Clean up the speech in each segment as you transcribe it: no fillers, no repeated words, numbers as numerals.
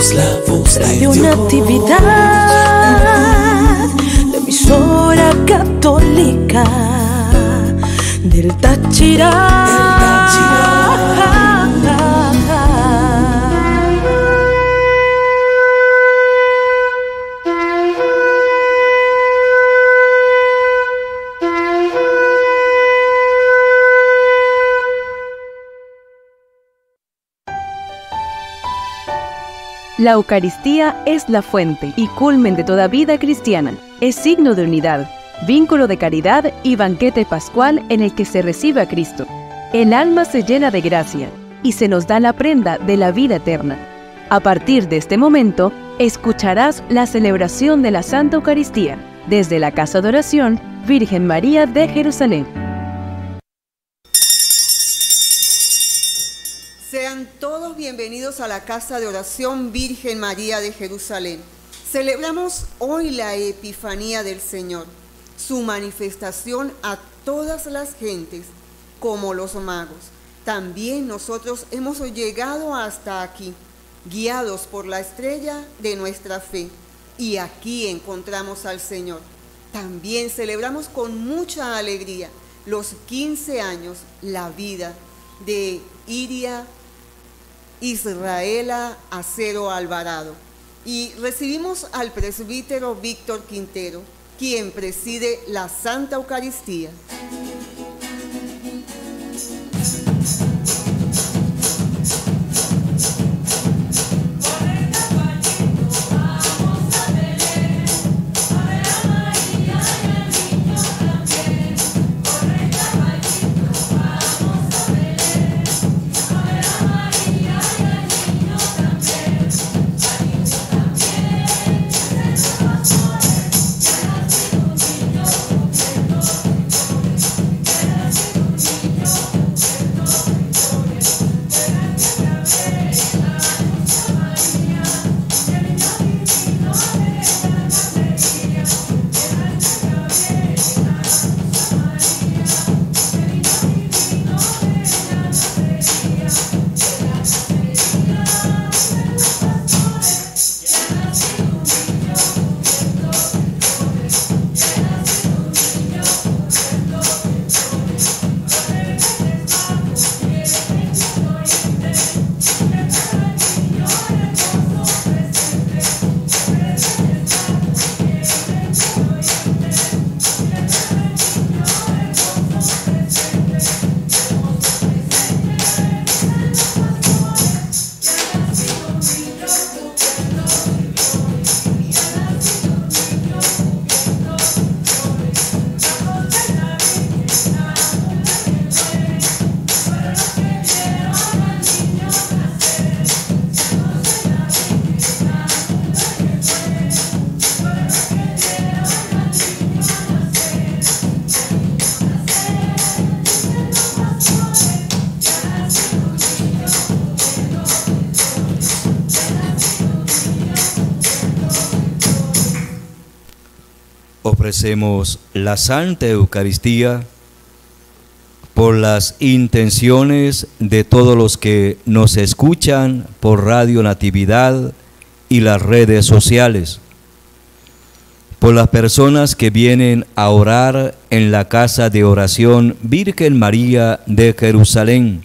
Radio Natividad, la emisora católica del Táchira. La Eucaristía es la fuente y culmen de toda vida cristiana. Es signo de unidad, vínculo de caridad y banquete pascual en el que se recibe a Cristo. El alma se llena de gracia y se nos da la prenda de la vida eterna. A partir de este momento, escucharás la celebración de la Santa Eucaristía desde la Casa de Oración Virgen María de Jerusalén. Sean todos bienvenidos a la Casa de Oración Virgen María de Jerusalén. Celebramos hoy la Epifanía del Señor, su manifestación a todas las gentes, como los magos. También nosotros hemos llegado hasta aquí, guiados por la estrella de nuestra fe, y aquí encontramos al Señor. También celebramos con mucha alegría los 15 años, la vida de Iria Israela Acero Alvarado. Y recibimos al presbítero Víctor Quintero, quien preside la Santa Eucaristía. Ofrecemos la Santa Eucaristía por las intenciones de todos los que nos escuchan por Radio Natividad y las redes sociales, por las personas que vienen a orar en la Casa de Oración Virgen María de Jerusalén,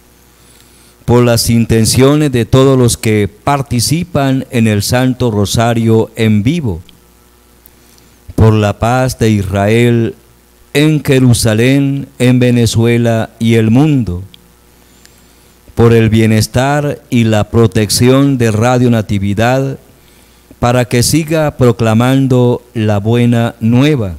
por las intenciones de todos los que participan en el Santo Rosario en vivo, por la paz de Israel en Jerusalén, en Venezuela y el mundo, por el bienestar y la protección de Radio Natividad, para que siga proclamando la buena nueva.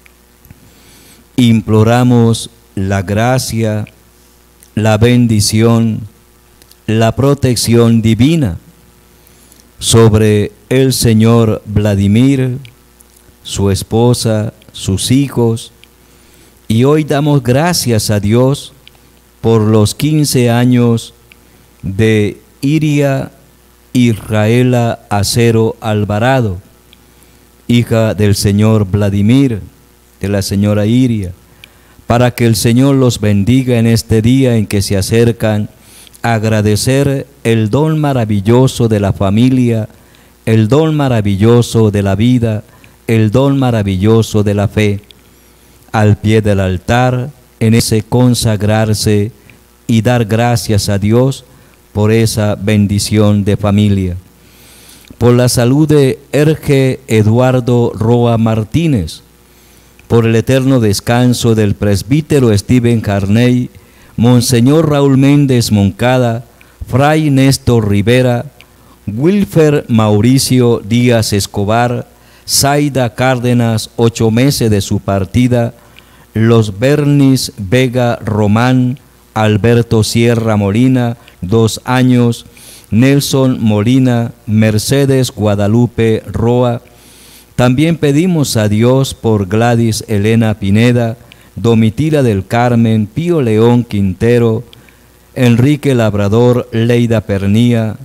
Imploramos la gracia, la bendición, la protección divina sobre el señor Vladimir, su esposa, sus hijos, y hoy damos gracias a Dios por los 15 años de Iria Israela Acero Alvarado, hija del señor Vladimir, de la señora Iria, para que el Señor los bendiga en este día en que se acercan agradecer el don maravilloso de la familia, el don maravilloso de la vida, el don maravilloso de la fe. Al pie del altar, en ese consagrarse y dar gracias a Dios por esa bendición de familia. Por la salud de Erge Eduardo Roa Martínez, por el eterno descanso del presbítero Steven Carney, Monseñor Raúl Méndez Moncada, Fray Néstor Rivera, Wilfer Mauricio Díaz Escobar, Zaida Cárdenas, 8 meses de su partida, los Bernis Vega Román, Alberto Sierra Molina, 2 años, Nelson Molina, Mercedes Guadalupe Roa. También pedimos a Dios por Gladys Elena Pineda, Domitila del Carmen, Pío León Quintero, Enrique Labrador, Leida Pernía,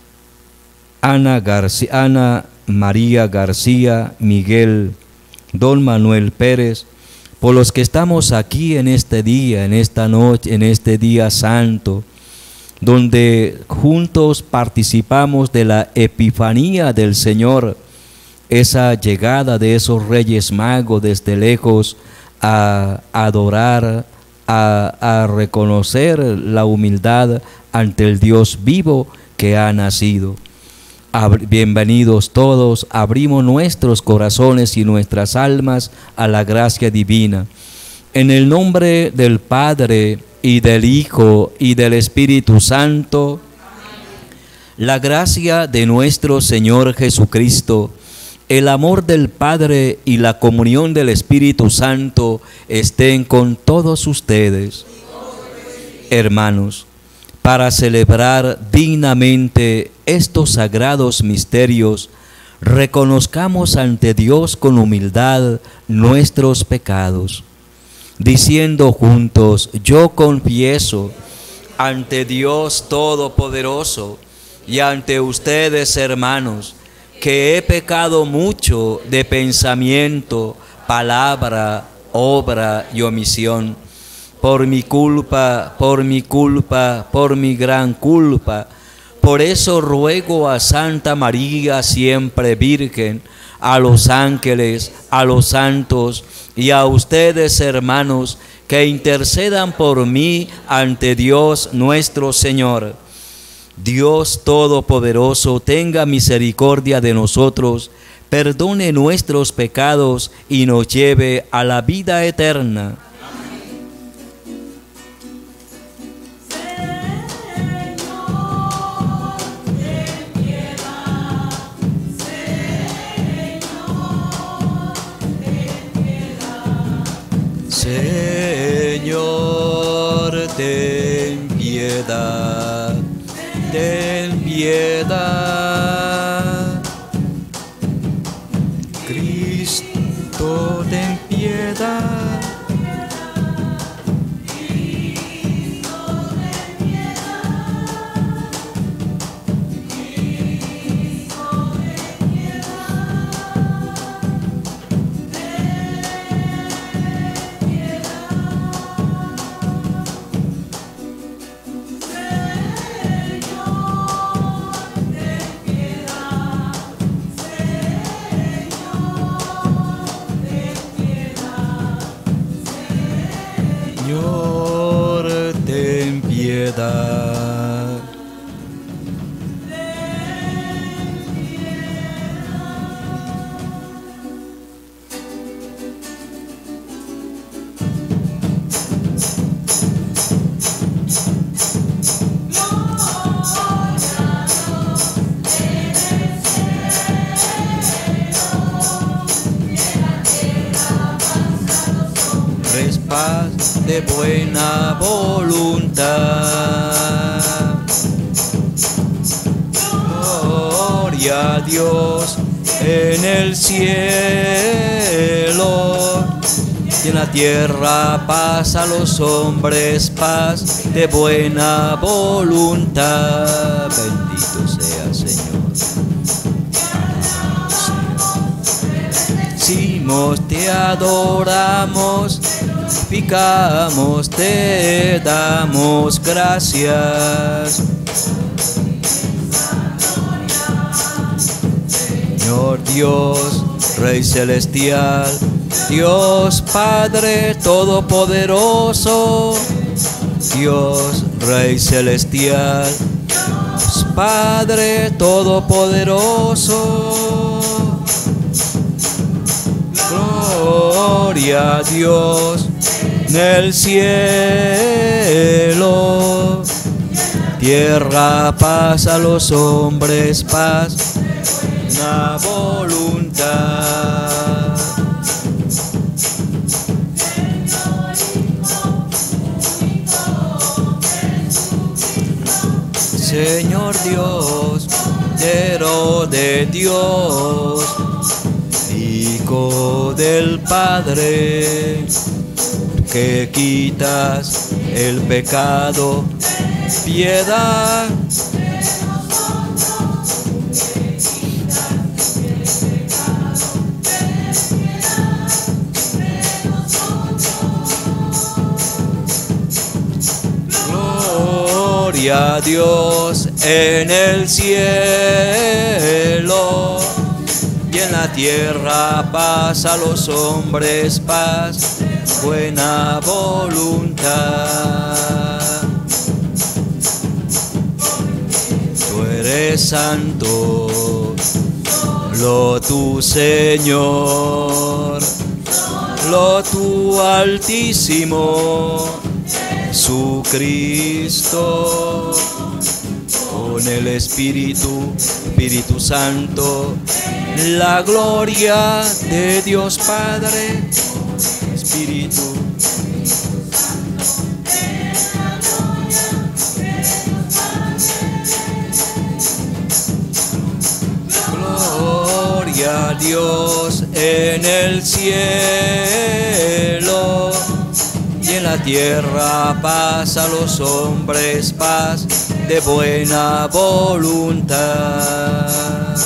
Ana María García, Miguel, Don Manuel Pérez, por los que estamos aquí en este día, en esta noche, en este día santo, donde juntos participamos de la Epifanía del Señor, esa llegada de esos Reyes Magos desde lejos a adorar, a reconocer la humildad ante el Dios vivo que ha nacido. Bienvenidos todos, abrimos nuestros corazones y nuestras almas a la gracia divina. En el nombre del Padre, y del Hijo, y del Espíritu Santo, la gracia de nuestro Señor Jesucristo, el amor del Padre y la comunión del Espíritu Santo estén con todos ustedes. Hermanos, para celebrar dignamente estos sagrados misterios, reconozcamos ante Dios con humildad nuestros pecados, diciendo juntos: yo confieso ante Dios Todopoderoso y ante ustedes, hermanos, que he pecado mucho de pensamiento, palabra, obra y omisión. Por mi culpa, por mi gran culpa. Por eso ruego a Santa María, siempre Virgen, a los ángeles, a los santos y a ustedes, hermanos, que intercedan por mí ante Dios nuestro Señor. Dios Todopoderoso tenga misericordia de nosotros, perdone nuestros pecados y nos lleve a la vida eterna. Señor, ten piedad, ten piedad. Cristo, ten piedad. Señor, ten piedad. Paz de buena voluntad. Gloria a Dios en el cielo y en la tierra paz a los hombres, paz de buena voluntad. Bendito sea, Señor. Alabado sea. Te adoramos, glorificamos, te damos gracias. Señor Dios, Rey celestial, Dios Padre todopoderoso, Dios Rey celestial, Dios Padre todopoderoso. Gloria a Dios en el cielo, tierra paz a los hombres, paz, una voluntad. Señor Dios, Cordero de Dios, Hijo del Padre, que quitas el pecado, piedad. Gloria a Dios en el cielo y en la tierra paz a los hombres, paz, buena voluntad. Tú eres santo, lo tu Señor, lo tu Altísimo, Jesucristo, con el Espíritu Santo, la gloria de Dios Padre, Espíritu. Gloria a Dios en el cielo y en la tierra paz a los hombres, paz de buena voluntad.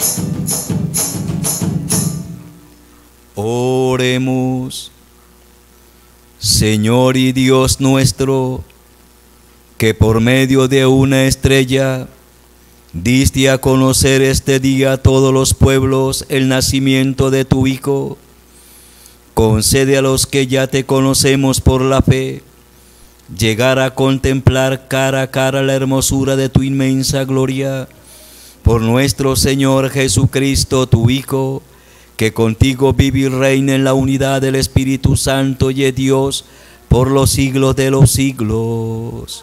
Oremos. Señor y Dios nuestro, que por medio de una estrella diste a conocer este día a todos los pueblos el nacimiento de tu Hijo, concede a los que ya te conocemos por la fe llegar a contemplar cara a cara la hermosura de tu inmensa gloria, por nuestro Señor Jesucristo, tu Hijo, que contigo vive y reina en la unidad del Espíritu Santo y es Dios por los siglos de los siglos.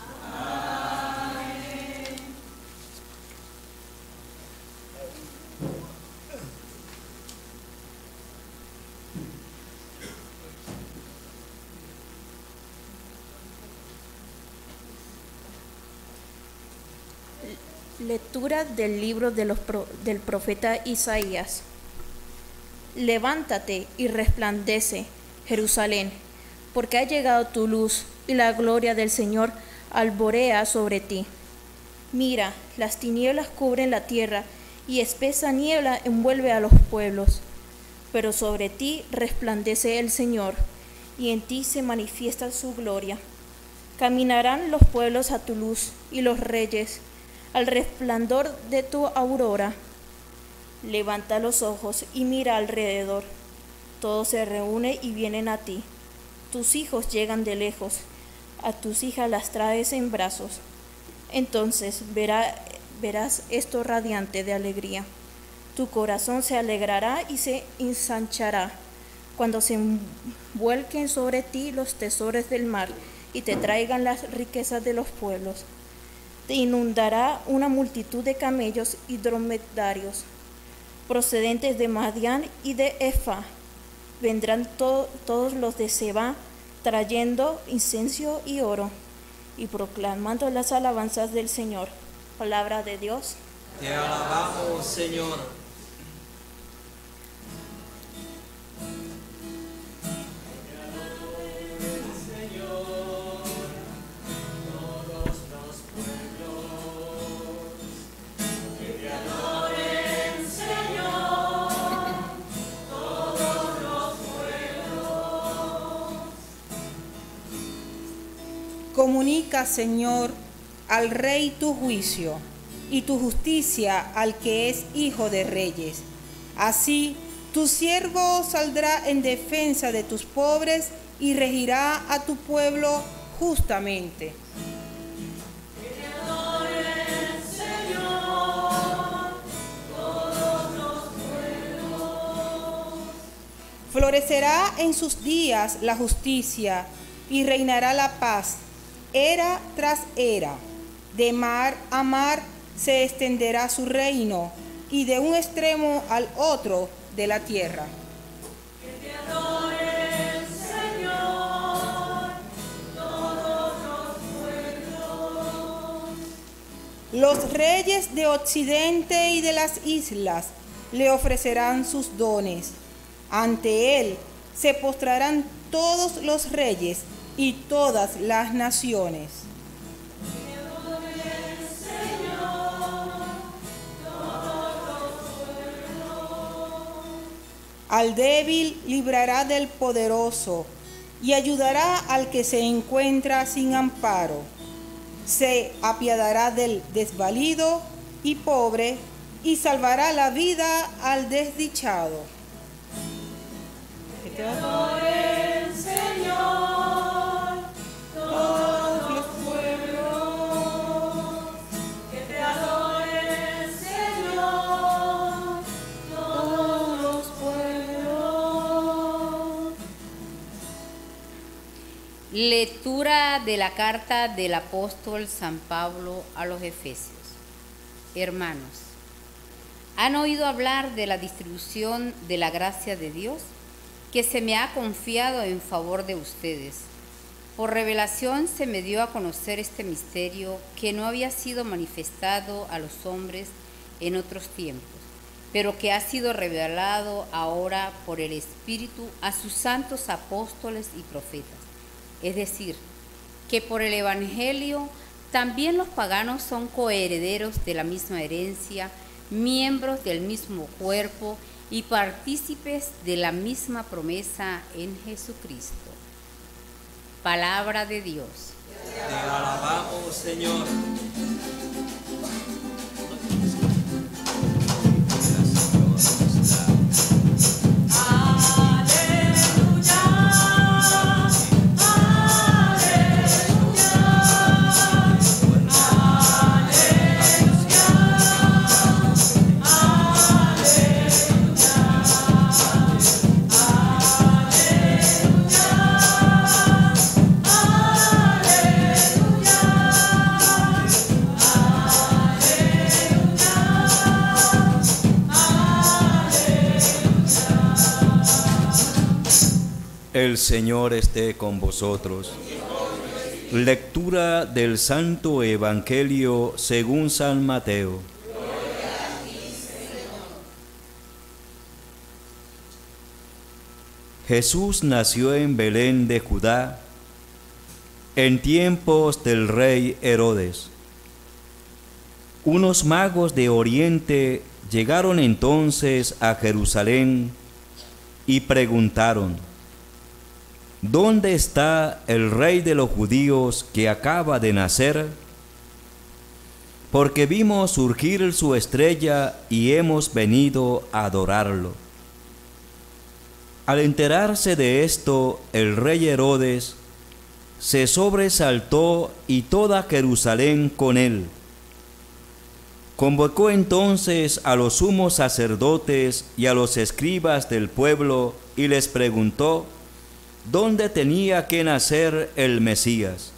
Lectura del libro del profeta Isaías. Levántate y resplandece, Jerusalén, porque ha llegado tu luz y la gloria del Señor alborea sobre ti. Mira, las tinieblas cubren la tierra y espesa niebla envuelve a los pueblos. Pero sobre ti resplandece el Señor y en ti se manifiesta su gloria. Caminarán los pueblos a tu luz y los reyes al resplandor de tu aurora. Levanta los ojos y mira alrededor. Todo se reúne y vienen a ti. Tus hijos llegan de lejos. A tus hijas las traes en brazos. Entonces verás esto radiante de alegría. Tu corazón se alegrará y se ensanchará cuando se vuelquen sobre ti los tesoros del mar y te traigan las riquezas de los pueblos. Te inundará una multitud de camellos y dromedarios procedentes de Madián y de Efa. Vendrán todos los de Seba trayendo incienso y oro y proclamando las alabanzas del Señor. Palabra de Dios. Te alabamos, Señor. Comunica, Señor, al Rey tu juicio y tu justicia al que es Hijo de Reyes. Así, tu siervo saldrá en defensa de tus pobres y regirá a tu pueblo justamente. Florecerá en sus días la justicia y reinará la paz, era tras era. De mar a mar se extenderá su reino, y de un extremo al otro de la tierra. Que te adoren, Señor, todos los pueblos. Los reyes de Occidente y de las islas le ofrecerán sus dones. Ante él se postrarán todos los reyes y todas las naciones. Al débil librará del poderoso y ayudará al que se encuentra sin amparo. Se apiadará del desvalido y pobre y salvará la vida al desdichado. Que te adoren, Señor, todos los pueblos. Que te adoren, Señor, todos los pueblos. Lectura de la carta del apóstol San Pablo a los Efesios. Hermanos, ¿han oído hablar de la distribución de la gracia de Dios que se me ha confiado en favor de ustedes? Por revelación se me dio a conocer este misterio que no había sido manifestado a los hombres en otros tiempos, pero que ha sido revelado ahora por el Espíritu a sus santos apóstoles y profetas. Es decir, que por el Evangelio también los paganos son coherederos de la misma herencia, miembros del mismo cuerpo y partícipes de la misma promesa en Jesucristo. Palabra de Dios. Te alabamos, Señor. El Señor esté con vosotros. Lectura del Santo Evangelio según San Mateo. Jesús nació en Belén de Judá en tiempos del rey Herodes. Unos magos de Oriente llegaron entonces a Jerusalén y preguntaron: ¿dónde está el rey de los judíos que acaba de nacer? Porque vimos surgir su estrella y hemos venido a adorarlo. Al enterarse de esto, el rey Herodes se sobresaltó y toda Jerusalén con él. Convocó entonces a los sumos sacerdotes y a los escribas del pueblo y les preguntó dónde tenía que nacer el Mesías.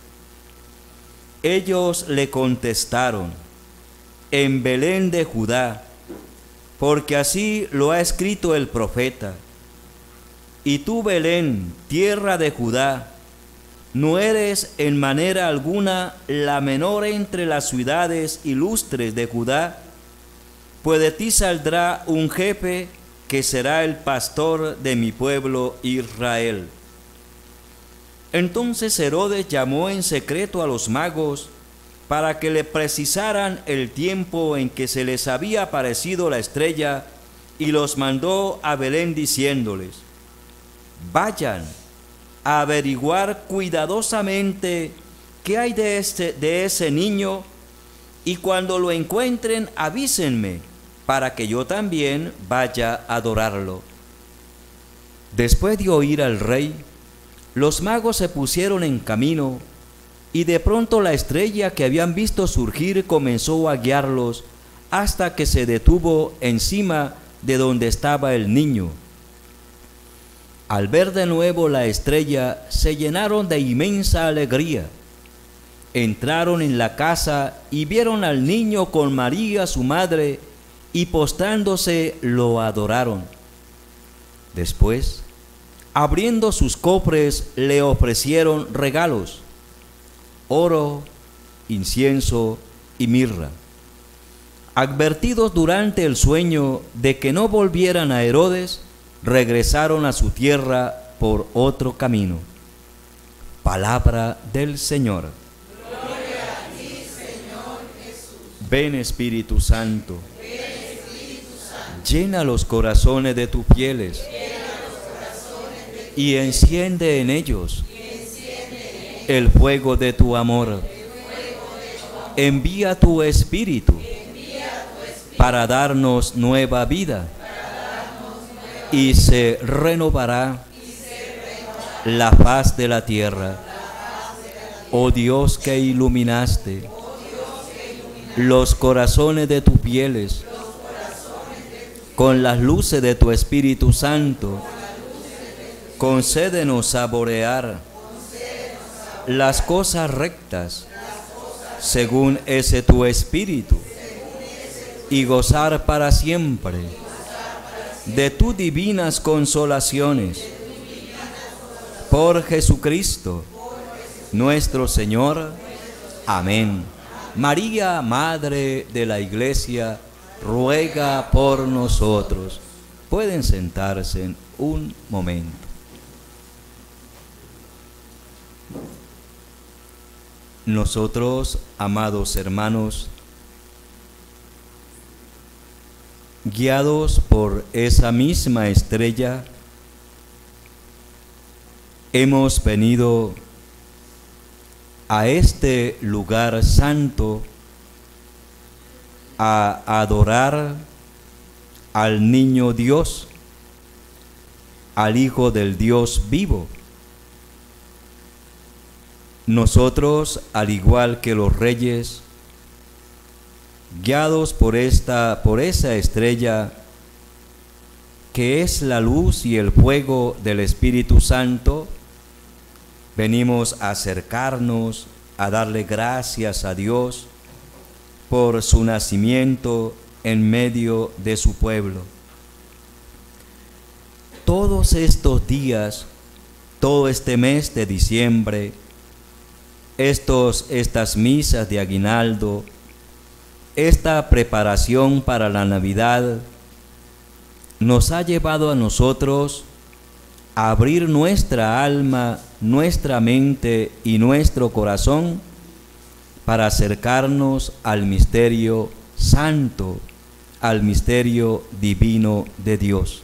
Ellos le contestaron: en Belén de Judá, porque así lo ha escrito el profeta. Y tú, Belén, tierra de Judá, no eres en manera alguna la menor entre las ciudades ilustres de Judá, pues de ti saldrá un jefe que será el pastor de mi pueblo Israel. Entonces Herodes llamó en secreto a los magos para que le precisaran el tiempo en que se les había aparecido la estrella, y los mandó a Belén diciéndoles: vayan a averiguar cuidadosamente ¿qué hay de ese niño? Y cuando lo encuentren, avísenme, para que yo también vaya a adorarlo. Después de oír al rey, los magos se pusieron en camino, y de pronto la estrella que habían visto surgir comenzó a guiarlos hasta que se detuvo encima de donde estaba el niño. Al ver de nuevo la estrella, se llenaron de inmensa alegría. Entraron en la casa y vieron al niño con María su madre, y postrándose lo adoraron. Después, abriendo sus cofres, le ofrecieron regalos: oro, incienso y mirra. Advertidos durante el sueño de que no volvieran a Herodes, regresaron a su tierra por otro camino. Palabra del Señor. Gloria a ti, Señor Jesús. Ven, Espíritu Santo. Ven, Espíritu Santo. Llena los corazones de tus fieles y enciende en ellos el fuego de tu amor. Envía tu Espíritu para darnos nueva vida, y se renovará la faz de la tierra. Oh Dios, que iluminaste los corazones de tus fieles con las luces de tu Espíritu Santo, concédenos saborear las cosas rectas según ese tu Espíritu, y gozar para siempre de tus divinas consolaciones. Por Jesucristo nuestro Señor. Amén. María, Madre de la Iglesia, ruega por nosotros. Pueden sentarse en un momento. Nosotros, amados hermanos, guiados por esa misma estrella, hemos venido a este lugar santo a adorar al niño Dios, al Hijo del Dios vivo. Nosotros, al igual que los reyes, guiados por esa estrella que es la luz y el fuego del Espíritu Santo, venimos a acercarnos, a darle gracias a Dios por su nacimiento en medio de su pueblo. Todos estos días, todo este mes de diciembre, estas misas de aguinaldo, esta preparación para la Navidad, nos ha llevado a nosotros a abrir nuestra alma, nuestra mente y nuestro corazón para acercarnos al misterio santo, al misterio divino de Dios.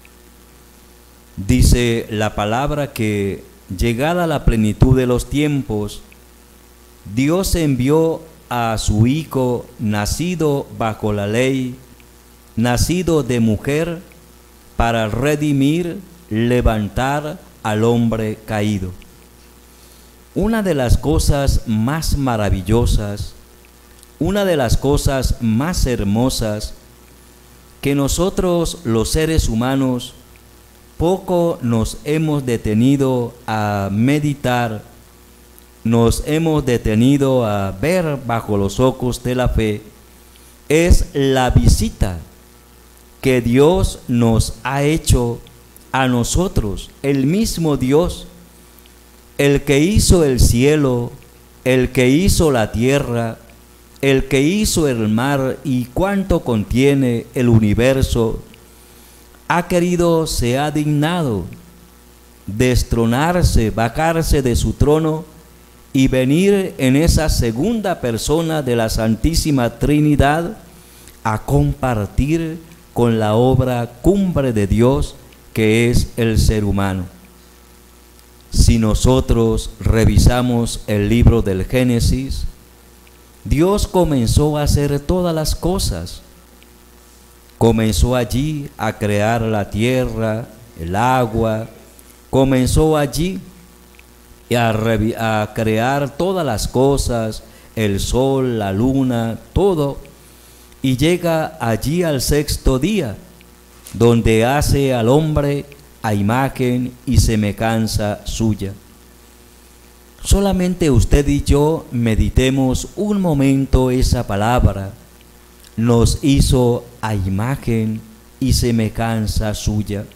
Dice la palabra que, llegada la plenitud de los tiempos, Dios envió a su Hijo, nacido bajo la ley, nacido de mujer, para redimir, levantar al hombre caído. Una de las cosas más maravillosas, una de las cosas más hermosas que nosotros los seres humanos poco nos hemos detenido a meditar, nos hemos detenido a ver bajo los ojos de la fe, es la visita que Dios nos ha hecho a nosotros, el mismo Dios, el que hizo el cielo, el que hizo la tierra, el que hizo el mar y cuanto contiene el universo, ha querido, se ha dignado destronarse, bajarse de su trono y venir en esa segunda persona de la Santísima Trinidad a compartir con la obra cumbre de Dios, que es el ser humano. Si nosotros revisamos el libro del Génesis, Dios comenzó a hacer todas las cosas. Comenzó allí a crear la tierra, el agua, comenzó allí a crear todas las cosas, el sol, la luna, todo, y llega allí al sexto día, donde hace al hombre a imagen y semejanza suya. Solamente usted y yo meditemos un momento esa palabra. Nos hizo a imagen y semejanza suya.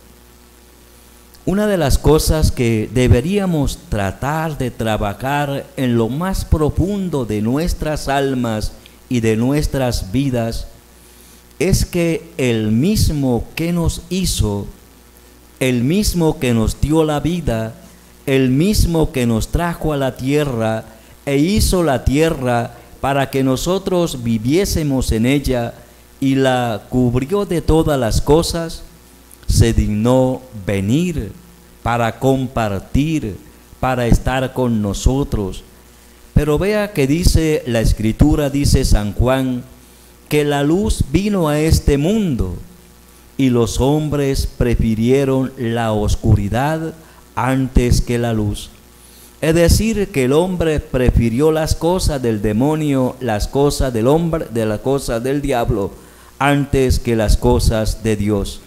Una de las cosas que deberíamos tratar de trabajar en lo más profundo de nuestras almas y de nuestras vidas es que el mismo que nos hizo, el mismo que nos dio la vida, el mismo que nos trajo a la tierra e hizo la tierra para que nosotros viviésemos en ella y la cubrió de todas las cosas, se dignó venir para compartir, para estar con nosotros. Pero vea que dice la Escritura, dice San Juan, que la luz vino a este mundo y los hombres prefirieron la oscuridad antes que la luz. Es decir, que el hombre prefirió las cosas del demonio, las cosas del hombre, de las cosas del diablo, antes que las cosas de Dios.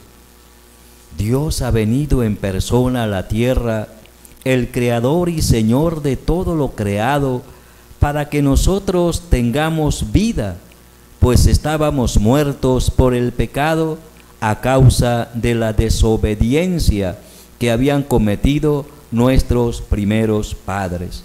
Dios ha venido en persona a la tierra, el Creador y Señor de todo lo creado, para que nosotros tengamos vida, pues estábamos muertos por el pecado a causa de la desobediencia que habían cometido nuestros primeros padres.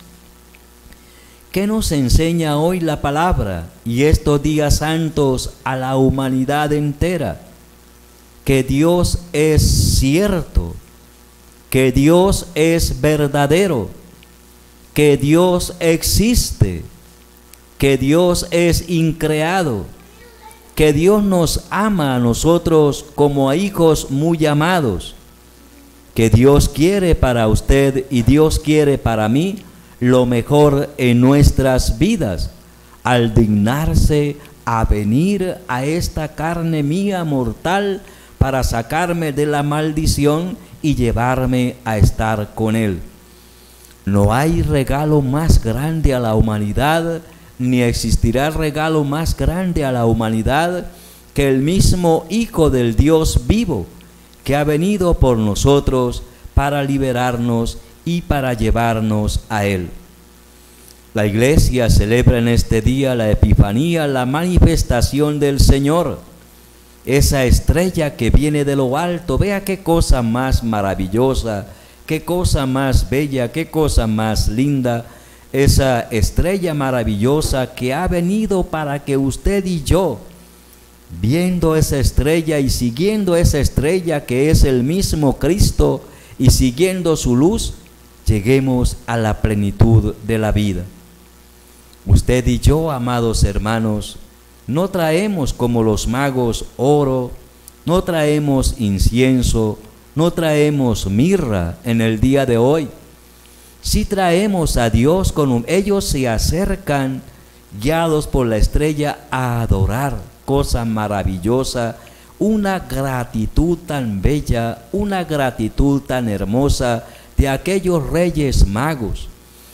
¿Qué nos enseña hoy la palabra y estos días santos a la humanidad entera? Que Dios es cierto, que Dios es verdadero, que Dios existe, que Dios es increado, que Dios nos ama a nosotros como a hijos muy amados, que Dios quiere para usted y Dios quiere para mí lo mejor en nuestras vidas, al dignarse a venir a esta carne mía mortal para sacarme de la maldición y llevarme a estar con Él. No hay regalo más grande a la humanidad, ni existirá regalo más grande a la humanidad que el mismo Hijo del Dios vivo, que ha venido por nosotros para liberarnos y para llevarnos a Él. La Iglesia celebra en este día la Epifanía, la manifestación del Señor, esa estrella que viene de lo alto. Vea qué cosa más maravillosa, qué cosa más bella, qué cosa más linda, esa estrella maravillosa que ha venido para que usted y yo, viendo esa estrella y siguiendo esa estrella que es el mismo Cristo y siguiendo su luz, lleguemos a la plenitud de la vida. Usted y yo, amados hermanos, no traemos como los magos oro, no traemos incienso, no traemos mirra en el día de hoy. Sí traemos a Dios, ellos se acercan guiados por la estrella a adorar, cosa maravillosa, una gratitud tan bella, una gratitud tan hermosa de aquellos reyes magos.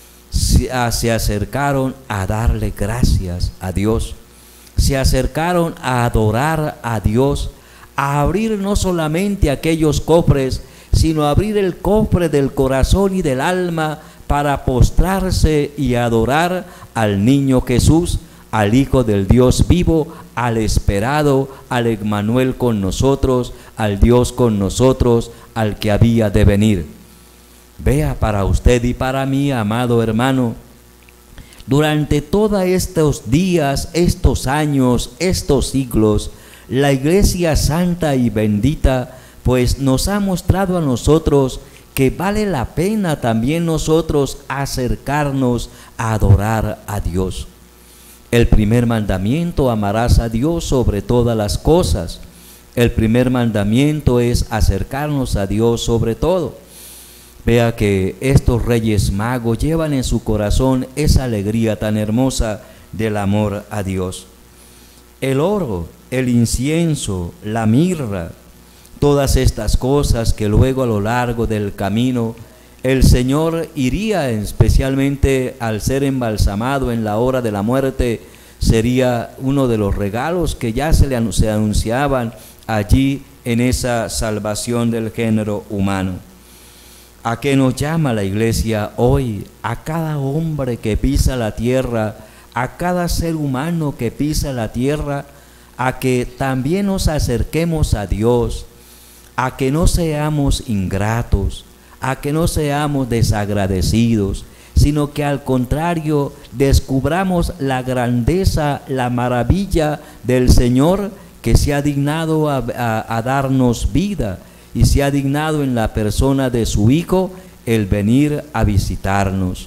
Se acercaron a darle gracias a Dios, se acercaron a adorar a Dios, a abrir no solamente aquellos cofres, sino a abrir el cofre del corazón y del alma para postrarse y adorar al niño Jesús, al Hijo del Dios vivo, al esperado, al Emmanuel con nosotros, al Dios con nosotros, al que había de venir. Vea, para usted y para mí, amado hermano, durante todos estos días, estos años, estos siglos, la Iglesia Santa y Bendita pues nos ha mostrado a nosotros que vale la pena también nosotros acercarnos a adorar a Dios. El primer mandamiento: amarás a Dios sobre todas las cosas. El primer mandamiento es acercarnos a Dios sobre todo. Vea que estos Reyes Magos llevan en su corazón esa alegría tan hermosa del amor a Dios. El oro, el incienso, la mirra, todas estas cosas que luego a lo largo del camino el Señor iría, especialmente al ser embalsamado en la hora de la muerte, sería uno de los regalos que ya se anunciaban allí en esa salvación del género humano. ¿A qué nos llama la Iglesia hoy? A cada hombre que pisa la tierra, a cada ser humano que pisa la tierra, a que también nos acerquemos a Dios, a que no seamos ingratos, a que no seamos desagradecidos, sino que al contrario descubramos la grandeza, la maravilla del Señor, que se ha dignado a darnos vida y se ha dignado en la persona de su Hijo el venir a visitarnos.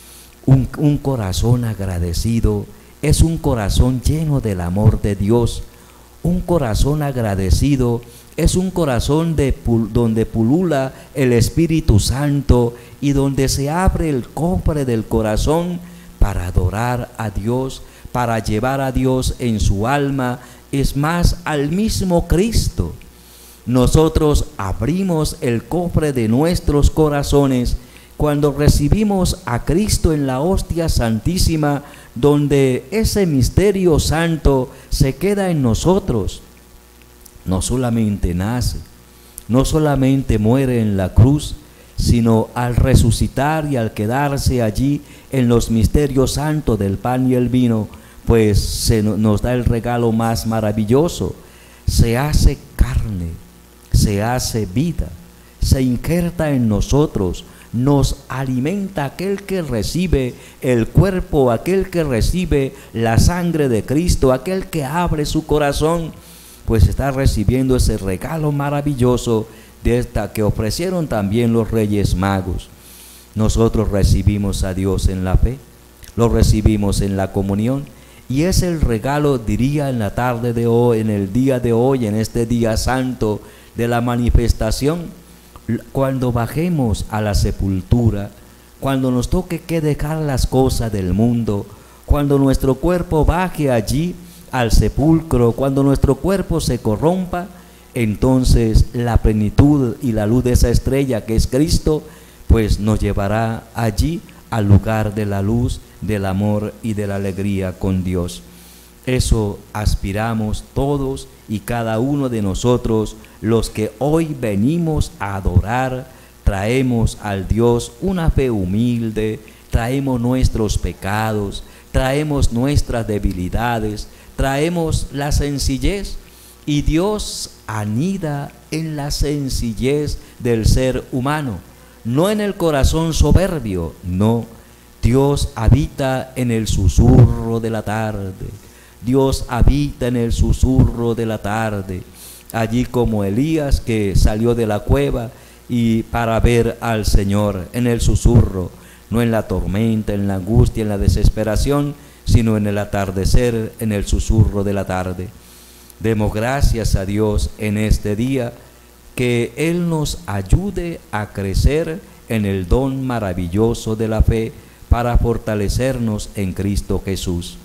Un corazón agradecido es un corazón lleno del amor de Dios. Un corazón agradecido es un corazón donde pulula el Espíritu Santo y donde se abre el cofre del corazón para adorar a Dios, para llevar a Dios en su alma, es más, al mismo Cristo. Nosotros abrimos el cofre de nuestros corazones cuando recibimos a Cristo en la hostia santísima, donde ese misterio santo se queda en nosotros. No solamente nace, no solamente muere en la cruz, sino al resucitar y al quedarse allí en los misterios santos del pan y el vino, pues nos da el regalo más maravilloso. Se hace carne, se hace vida, se injerta en nosotros, nos alimenta aquel que recibe el cuerpo, aquel que recibe la sangre de Cristo, aquel que abre su corazón, pues está recibiendo ese regalo maravilloso de esta que ofrecieron también los Reyes Magos. Nosotros recibimos a Dios en la fe, lo recibimos en la comunión, y es el regalo, diría, en la tarde de hoy, en el día de hoy, en este día santo de la manifestación, cuando bajemos a la sepultura, cuando nos toque que dejar las cosas del mundo, cuando nuestro cuerpo baje allí al sepulcro, cuando nuestro cuerpo se corrompa, entonces la plenitud y la luz de esa estrella que es Cristo, pues nos llevará allí al lugar de la luz, del amor y de la alegría con Dios. Eso aspiramos todos y cada uno de nosotros, los que hoy venimos a adorar. Traemos al Dios una fe humilde, traemos nuestros pecados, traemos nuestras debilidades, traemos la sencillez, y Dios anida en la sencillez del ser humano, no en el corazón soberbio, no. Dios habita en el susurro de la tarde. Dios habita en el susurro de la tarde, allí como Elías, que salió de la cueva y para ver al Señor en el susurro, no en la tormenta, en la angustia, en la desesperación, sino en el atardecer, en el susurro de la tarde. Demos gracias a Dios en este día, que Él nos ayude a crecer en el don maravilloso de la fe para fortalecernos en Cristo Jesús.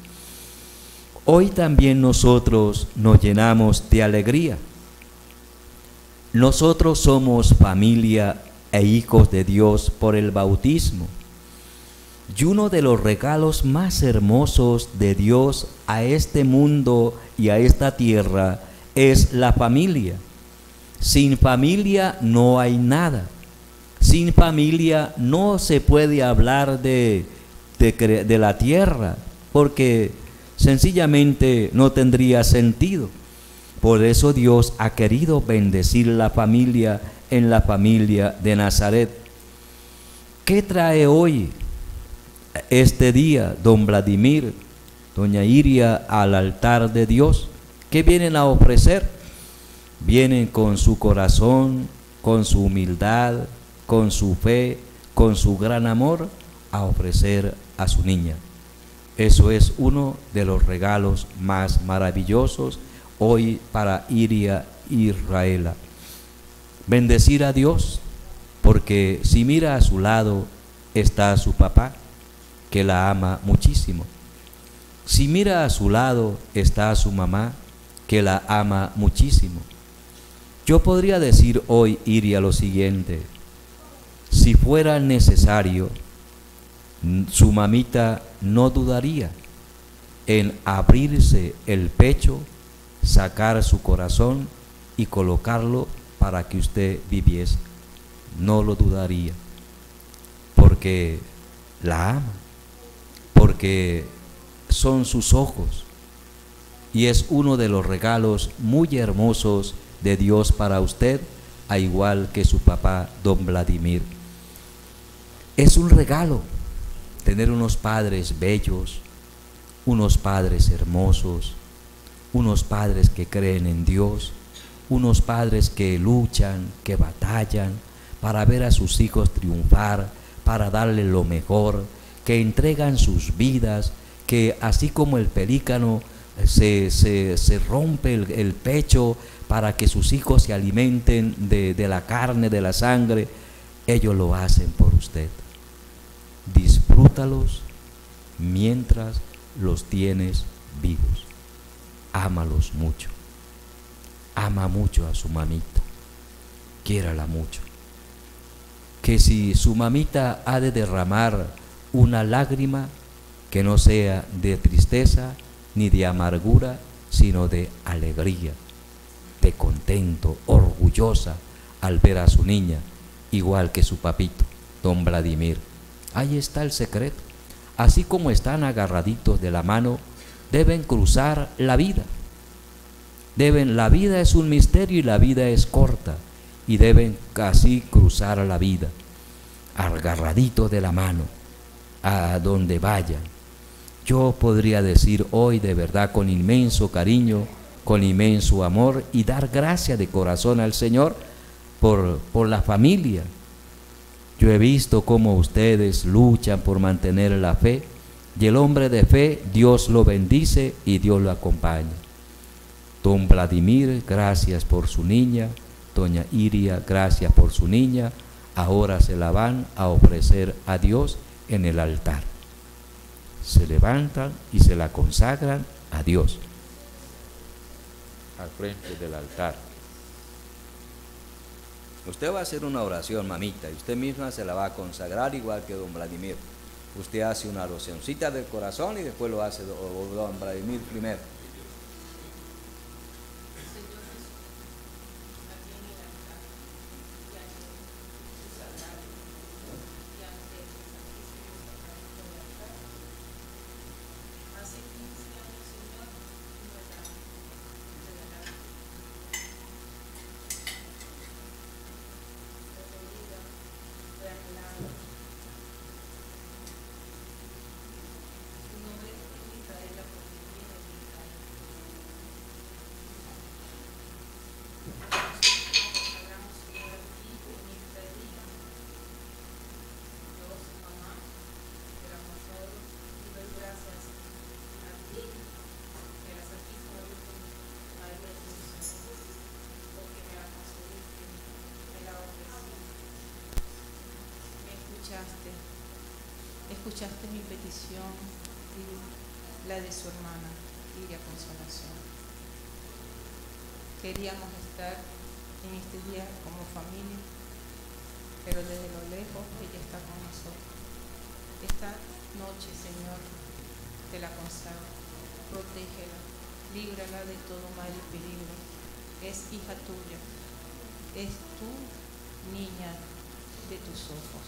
Hoy también nosotros nos llenamos de alegría. Nosotros somos familia e hijos de Dios por el bautismo. Y uno de los regalos más hermosos de Dios a este mundo y a esta tierra es la familia. Sin familia no hay nada. Sin familia no se puede hablar de la tierra, porque sencillamente no tendría sentido. Por eso Dios ha querido bendecir la familia en la familia de Nazaret. ¿Qué trae hoy este día don Vladimir, doña Iria al altar de Dios? ¿Qué vienen a ofrecer? Vienen con su corazón, con su humildad, con su fe, con su gran amor, a ofrecer a su niña. Eso es uno de los regalos más maravillosos hoy para Iria y Israela. Bendecir a Dios, porque si mira a su lado está su papá, que la ama muchísimo. Si mira a su lado está su mamá, que la ama muchísimo. Yo podría decir hoy, Iria, lo siguiente: si fuera necesario, su mamita no dudaría en abrirse el pecho, sacar su corazón y colocarlo para que usted viviese. No lo dudaría, porque la ama, porque son sus ojos, y es uno de los regalos muy hermosos de Dios para usted, a igual que su papá, don Vladimir. Es un regalo tener unos padres bellos, unos padres hermosos, unos padres que creen en Dios, unos padres que luchan, que batallan para ver a sus hijos triunfar, para darle lo mejor, que entregan sus vidas, que así como el pelícano se rompe el pecho para que sus hijos se alimenten de la carne, de la sangre, ellos lo hacen por usted. Disfrútalos mientras los tienes vivos. Ámalos mucho. Ama mucho a su mamita. Quiérala mucho. Que si su mamita ha de derramar una lágrima, que no sea de tristeza ni de amargura, sino de alegría, de contento, orgullosa al ver a su niña, igual que su papito, don Vladimir. Ahí está el secreto. Así como están agarraditos de la mano, deben cruzar la vida. La vida es un misterio y la vida es corta, y deben así cruzar la vida, agarraditos de la mano, a donde vayan. Yo podría decir hoy de verdad con inmenso cariño, con inmenso amor, y dar gracias de corazón al Señor por la familia. Yo he visto cómo ustedes luchan por mantener la fe, y el hombre de fe, Dios lo bendice y Dios lo acompaña. Don Vladimir, gracias por su niña. Doña Iria, gracias por su niña. Ahora se la van a ofrecer a Dios en el altar. Se levantan y se la consagran a Dios al frente del altar. Usted va a hacer una oración, mamita, y usted misma se la va a consagrar igual que don Vladimir. Usted hace una oracióncita del corazón y después lo hace don Vladimir primero. Escuchaste mi petición y la de su hermana, Iria Consolación. Queríamos estar en este día como familia, pero desde lo lejos ella está con nosotros. Esta noche, Señor, te la consagro, protégela, líbrala de todo mal y peligro. Es hija tuya, es tu niña de tus ojos.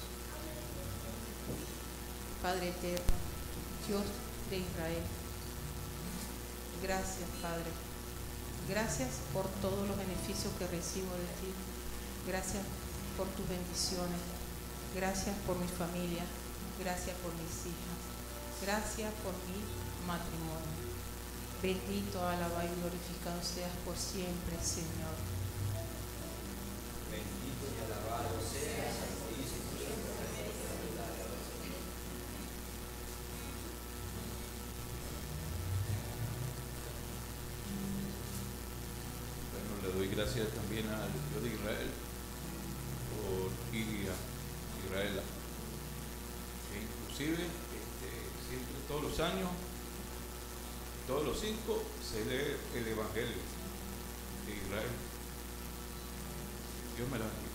Padre eterno, Dios de Israel, gracias, Padre. Gracias por todos los beneficios que recibo de ti. Gracias por tus bendiciones. Gracias por mi familia. Gracias por mis hijas. Gracias por mi matrimonio. Bendito, alabado y glorificado seas por siempre, Señor. Bendito y alabado seas. Le doy gracias también al Dios de Israel por por Israel. Inclusive, siempre, todos los años, todos los 5, se lee el Evangelio de Israel. Dios me la bendiga.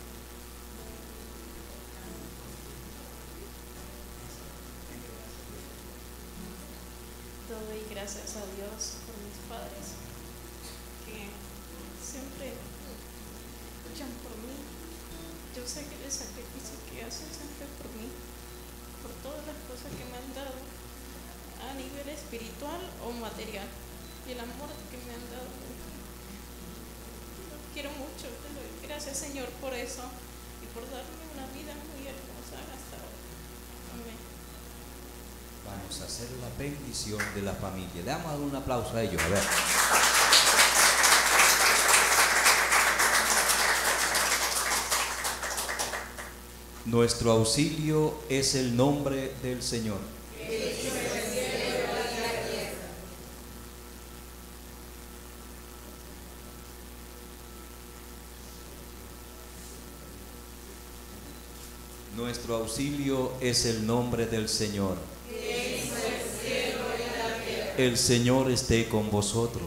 Doy gracias a Dios por mis padres que siempre luchan por mí. Yo sé que el sacrificio que hacen siempre por mí, por todas las cosas que me han dado a nivel espiritual o material, y el amor que me han dado. Los quiero mucho, te doy gracias, Señor, por eso y por darme una vida muy hermosa hasta ahora. Amén. Vamos a hacer la bendición de la familia. Le damos un aplauso a ellos. A ver. Nuestro auxilio es el nombre del Señor. Nuestro auxilio es el nombre del Señor. El Señor esté con vosotros.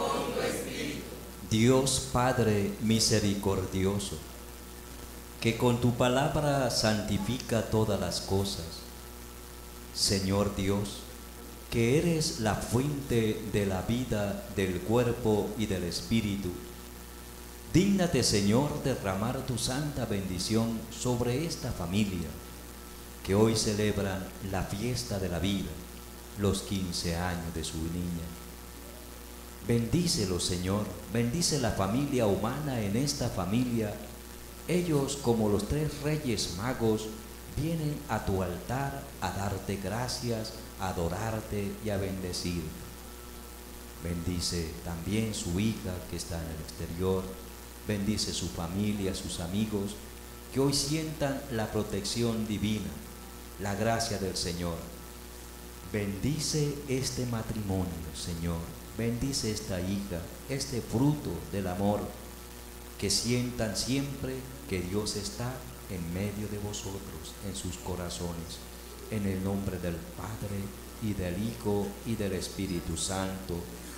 Dios Padre misericordioso, que con tu palabra santifica todas las cosas. Señor Dios, que eres la fuente de la vida, del cuerpo y del espíritu, dígnate, Señor, derramar tu santa bendición sobre esta familia, que hoy celebran la fiesta de la vida, los 15 años de su niña. Bendícelo, Señor, bendice la familia humana en esta familia. Ellos, como los 3 reyes magos, vienen a tu altar a darte gracias, a adorarte y a bendecirte. Bendice también su hija que está en el exterior. Bendice su familia, sus amigos, que hoy sientan la protección divina, la gracia del Señor. Bendice este matrimonio, Señor. Bendice esta hija, este fruto del amor, que sientan siempre que Dios está en medio de vosotros, en sus corazones. En el nombre del Padre, y del Hijo, y del Espíritu Santo.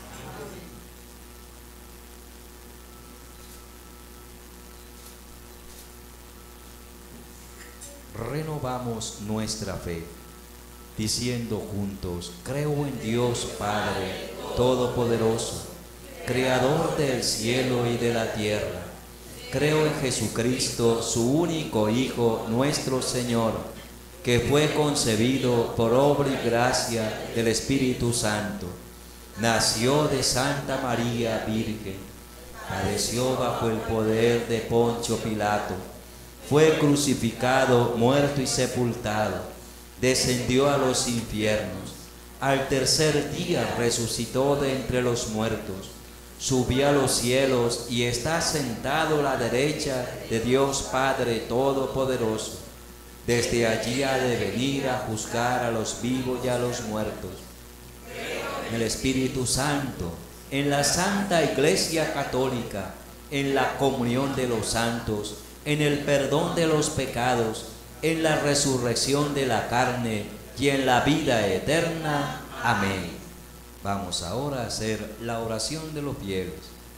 Renovamos nuestra fe, diciendo juntos: creo en Dios Padre Todopoderoso, Creador del cielo y de la tierra. Creo en Jesucristo, su único Hijo, nuestro Señor, que fue concebido por obra y gracia del Espíritu Santo. Nació de Santa María Virgen, padeció bajo el poder de Poncio Pilato, fue crucificado, muerto y sepultado, descendió a los infiernos, al tercer día resucitó de entre los muertos, subió a los cielos y está sentado a la derecha de Dios Padre Todopoderoso. Desde allí ha de venir a juzgar a los vivos y a los muertos. En el Espíritu Santo, en la Santa Iglesia Católica, en la comunión de los santos, en el perdón de los pecados, en la resurrección de la carne y en la vida eterna. Amén. Vamos ahora a hacer la oración de los fieles.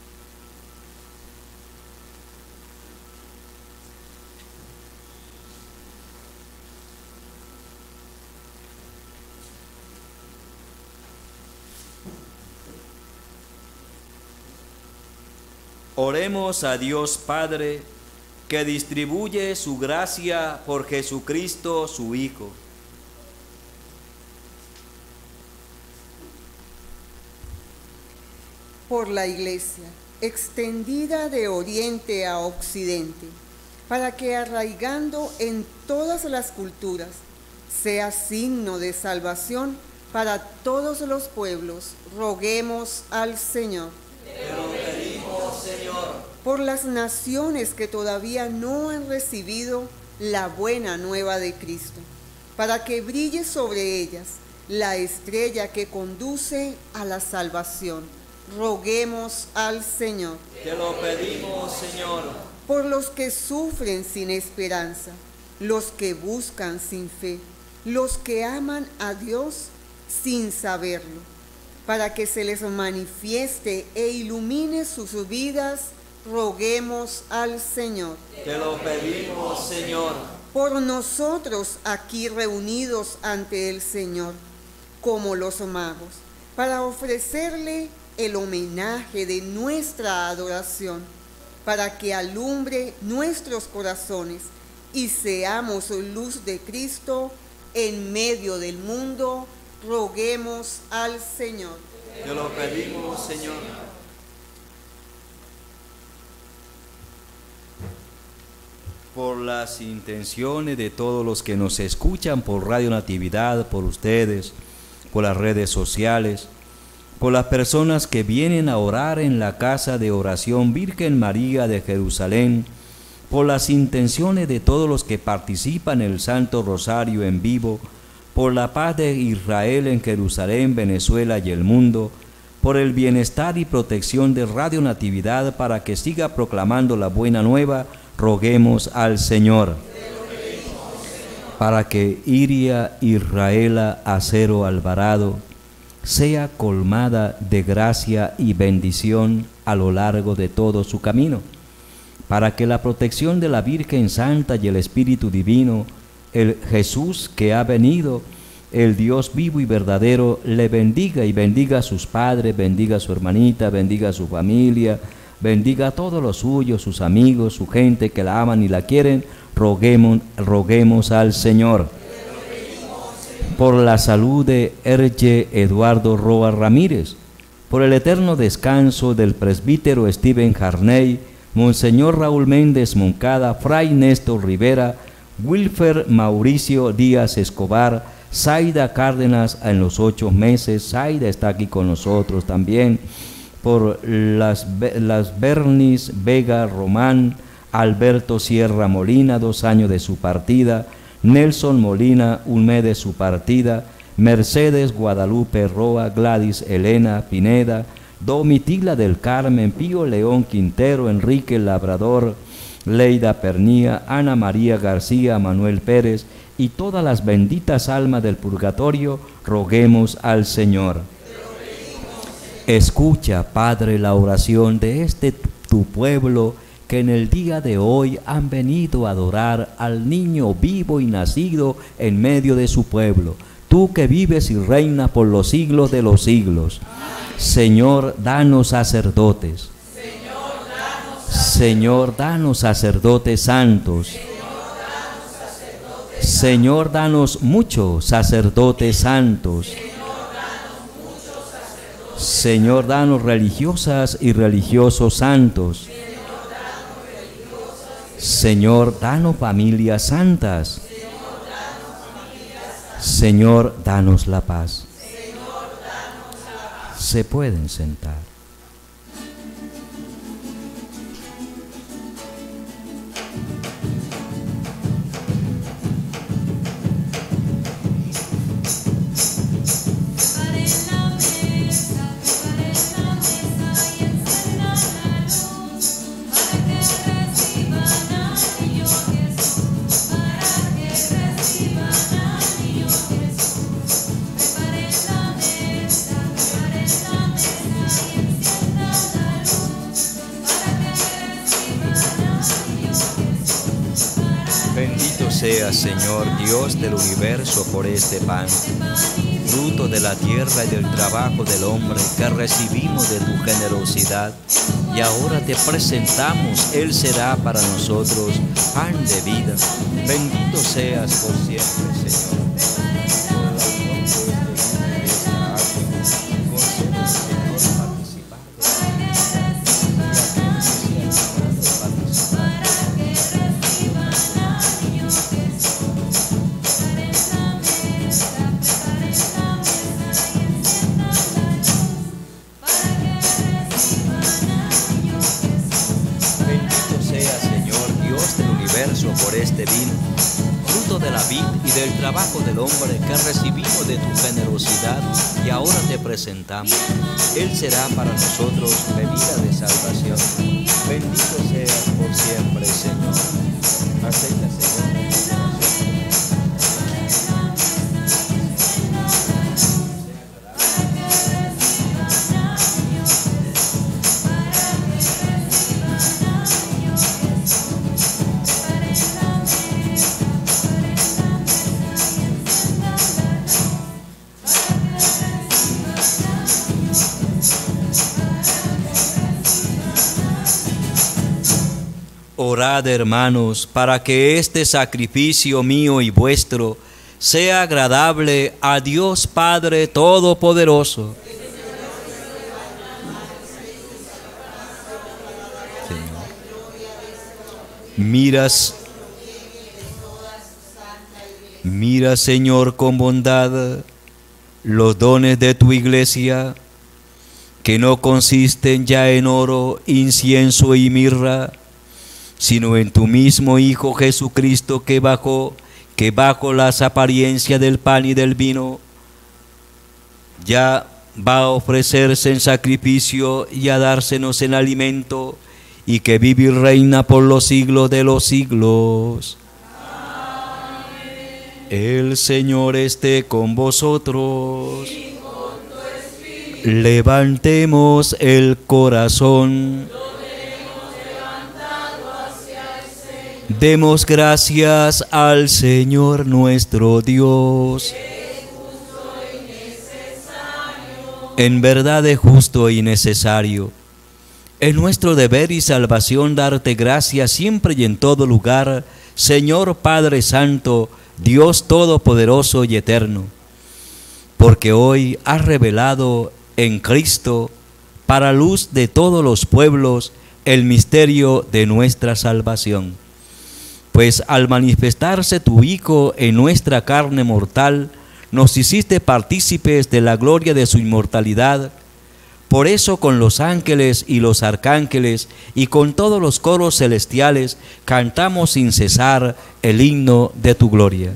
Oremos a Dios Padre, que distribuye su gracia por Jesucristo su Hijo. Por la Iglesia, extendida de oriente a occidente, para que arraigando en todas las culturas, sea signo de salvación para todos los pueblos, roguemos al Señor. Te lo pedimos, Señor. Por las naciones que todavía no han recibido la buena nueva de Cristo, para que brille sobre ellas la estrella que conduce a la salvación. Roguemos al Señor. Te lo pedimos, Señor. por los que sufren sin esperanza, los que buscan sin fe, los que aman a Dios sin saberlo, para que se les manifieste e ilumine sus vidas, roguemos al Señor. Te lo pedimos, Señor. Por nosotros aquí reunidos ante el Señor, como los magos, para ofrecerle el homenaje de nuestra adoración, para que alumbre nuestros corazones y seamos luz de Cristo en medio del mundo, roguemos al Señor. Te lo pedimos, Señor. Por las intenciones de todos los que nos escuchan por Radio Natividad, por ustedes, por las redes sociales, por las personas que vienen a orar en la casa de oración Virgen María de Jerusalén, por las intenciones de todos los que participan en el Santo Rosario en vivo, por la paz de Israel en Jerusalén, Venezuela y el mundo, por el bienestar y protección de Radio Natividad para que siga proclamando la buena nueva, roguemos al Señor. Para que Iria Israela Acero Alvarado sea colmada de gracia y bendición a lo largo de todo su camino, para que la protección de la Virgen Santa y el Espíritu Divino, el Jesús que ha venido, el Dios vivo y verdadero, le bendiga y bendiga a sus padres, bendiga a su hermanita, bendiga a su familia, bendiga a todos los suyos, sus amigos, su gente que la aman y la quieren, roguemos al Señor. Por la salud de Erge Eduardo Roa Ramírez, por el eterno descanso del presbítero Steven Harney, Monseñor Raúl Méndez Moncada, Fray Néstor Rivera, Wilfer Mauricio Díaz Escobar, Zaida Cárdenas en los 8 meses, Zaida está aquí con nosotros también, por las Bernis Vega Román, Alberto Sierra Molina, 2 años de su partida, Nelson Molina, 1 mes de su partida, Mercedes Guadalupe Roa, Gladys Elena Pineda, Domitila del Carmen, Pío León Quintero, Enrique Labrador, Leida Pernía, Ana María García, Manuel Pérez y todas las benditas almas del purgatorio, roguemos al Señor. Escucha, Padre, la oración de tu pueblo que en el día de hoy han venido a adorar al niño vivo y nacido en medio de su pueblo. Tú que vives y reinas por los siglos de los siglos. Señor, danos sacerdotes. Señor, danos sacerdotes santos. Señor, danos muchos sacerdotes santos. Señor, danos religiosas y religiosos santos. Señor, danos familias santas. Señor, danos la paz. Se pueden sentar. Sea, Señor, Dios del universo, por este pan, fruto de la tierra y del trabajo del hombre que recibimos de tu generosidad, y ahora te presentamos, Él será para nosotros pan de vida. Bendito seas por siempre, Señor. Por este vino, fruto de la vid y del trabajo del hombre que recibimos de tu generosidad, y ahora te presentamos. Él será para nosotros bebida de salvación. Bendito seas por siempre. Orad, hermanos, para que este sacrificio mío y vuestro sea agradable a Dios Padre Todopoderoso. Mira, Señor, con bondad los dones de tu iglesia, que no consisten ya en oro, incienso y mirra, sino en tu mismo Hijo Jesucristo, que bajo las apariencias del pan y del vino ya va a ofrecerse en sacrificio y a dársenos en alimento, y que vive y reina por los siglos de los siglos. Amén. El Señor esté con vosotros. Y con tu espíritu. Levantemos el corazón. Lo tenemos levantado hacia el Señor. Demos gracias al Señor nuestro Dios. Es justo y necesario. En verdad es justo y necesario. Es nuestro deber y salvación darte gracias siempre y en todo lugar, Señor Padre Santo, Dios Todopoderoso y Eterno, porque hoy has revelado en Cristo, para luz de todos los pueblos, el misterio de nuestra salvación. Pues al manifestarse tu Hijo en nuestra carne mortal, nos hiciste partícipes de la gloria de su inmortalidad. Por eso con los ángeles y los arcángeles y con todos los coros celestiales cantamos sin cesar el himno de tu gloria.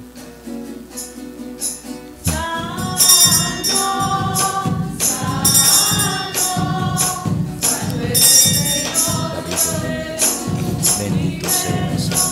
Bendito seas.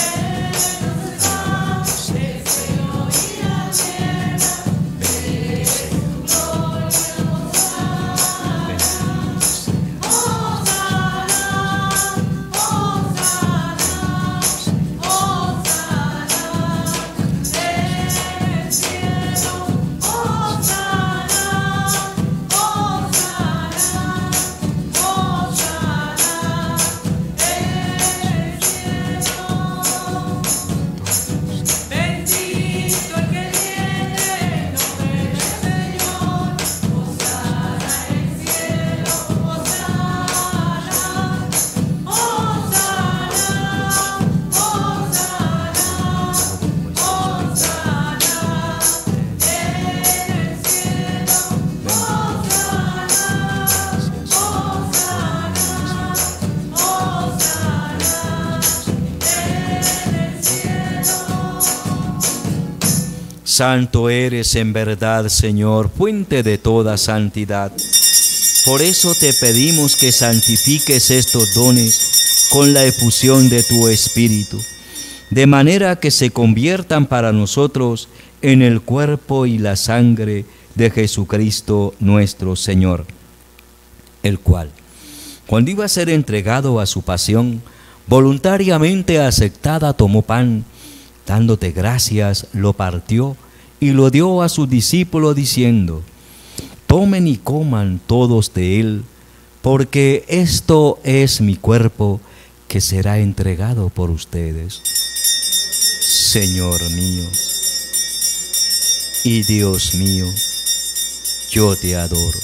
Santo eres en verdad, Señor, fuente de toda santidad. Por eso te pedimos que santifiques estos dones con la efusión de tu Espíritu, de manera que se conviertan para nosotros en el cuerpo y la sangre de Jesucristo nuestro Señor, el cual, cuando iba a ser entregado a su pasión, voluntariamente aceptada, tomó pan, dándote gracias, lo partió y lo dio a sus discípulos diciendo: tomen y coman todos de él, porque esto es mi cuerpo que será entregado por ustedes. Señor mío y Dios mío, yo te adoro.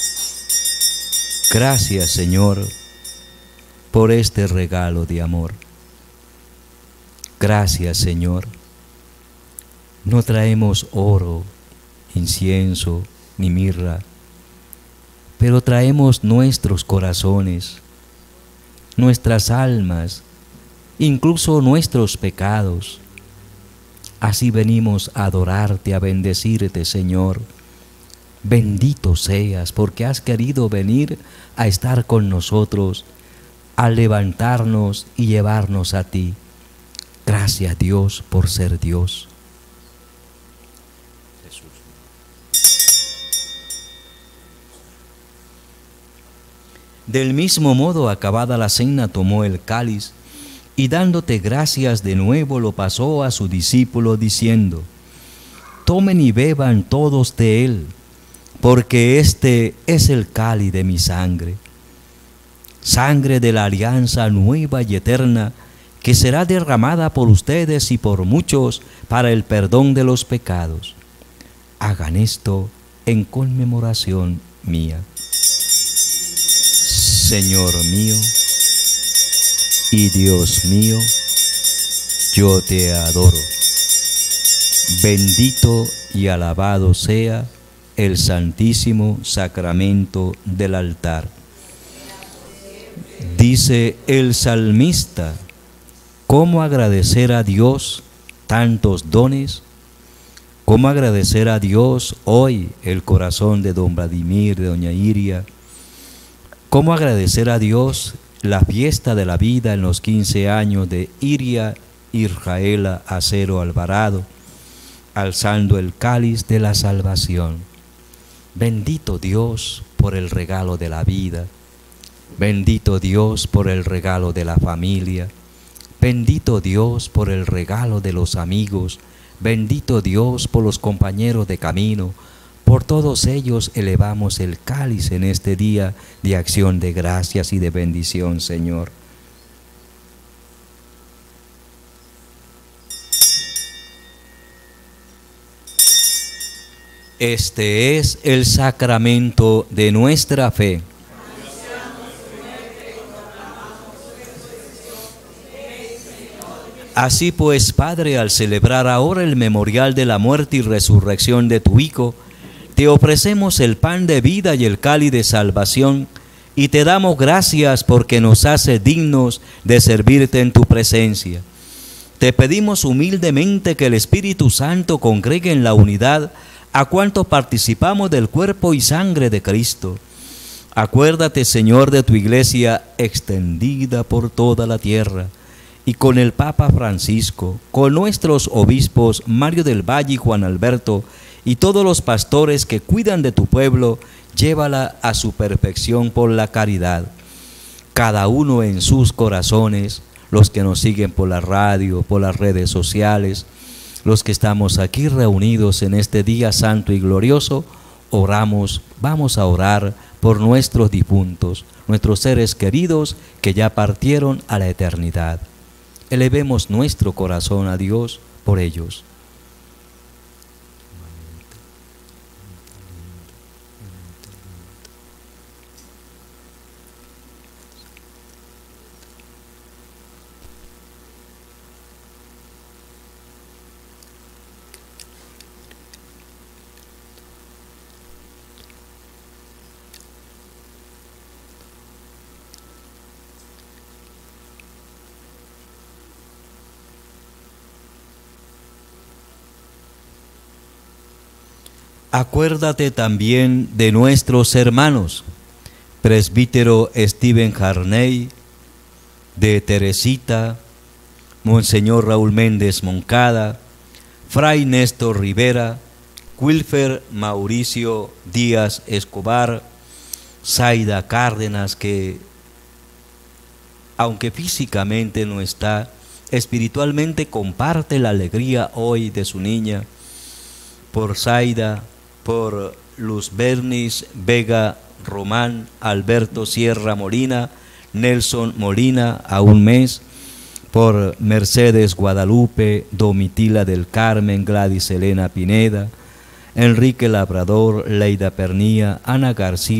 Gracias, Señor, por este regalo de amor. Gracias, Señor. No traemos oro, incienso, ni mirra, pero traemos nuestros corazones, nuestras almas, incluso nuestros pecados. Así venimos a adorarte, a bendecirte, Señor. Bendito seas, porque has querido venir a estar con nosotros, a levantarnos y llevarnos a ti. Gracias, Dios, por ser Dios. Del mismo modo, acabada la cena, tomó el cáliz y dándote gracias de nuevo lo pasó a su discípulo diciendo: tomen y beban todos de él, porque este es el cáliz de mi sangre. sangre de la alianza nueva y eterna, que será derramada por ustedes y por muchos para el perdón de los pecados. Hagan esto en conmemoración mía. Señor mío y Dios mío, yo te adoro. Bendito y alabado sea el santísimo sacramento del altar. Dice el salmista, ¿cómo agradecer a Dios tantos dones? ¿Cómo agradecer a Dios hoy el corazón de don Vladimir, de doña Iria? ¿Cómo agradecer a Dios la fiesta de la vida en los 15 años de Iria Israela Acero Alvarado, alzando el cáliz de la salvación? Bendito Dios por el regalo de la vida, bendito Dios por el regalo de la familia, bendito Dios por el regalo de los amigos, bendito Dios por los compañeros de camino. Por todos ellos elevamos el cáliz en este día de acción de gracias y de bendición, Señor. Este es el sacramento de nuestra fe. Así pues, Padre, al celebrar ahora el memorial de la muerte y resurrección de tu Hijo, te ofrecemos el pan de vida y el cáliz de salvación, y te damos gracias porque nos hace dignos de servirte en tu presencia. Te pedimos humildemente que el Espíritu Santo congregue en la unidad a cuantos participamos del cuerpo y sangre de Cristo. Acuérdate, Señor, de tu iglesia extendida por toda la tierra, y con el Papa Francisco, con nuestros obispos Mario del Valle y Juan Alberto, y todos los pastores que cuidan de tu pueblo, llévala a su perfección por la caridad. Cada uno en sus corazones, los que nos siguen por la radio, por las redes sociales, los que estamos aquí reunidos en este día santo y glorioso, vamos a orar por nuestros difuntos, nuestros seres queridos que ya partieron a la eternidad. Elevemos nuestro corazón a Dios por ellos. Acuérdate también de nuestros hermanos, presbítero Steven Harney, de Teresita, Monseñor Raúl Méndez Moncada, Fray Néstor Rivera, Wilfer Mauricio Díaz Escobar, Zaida Cárdenas, que aunque físicamente no está, espiritualmente comparte la alegría hoy de su niña, por Zaida, por Luz Bernis Vega Román, Alberto Sierra Molina, Nelson Molina a un mes, por Mercedes Guadalupe, Domitila del Carmen, Gladys Elena Pineda, Enrique Labrador, Leida Pernía, Ana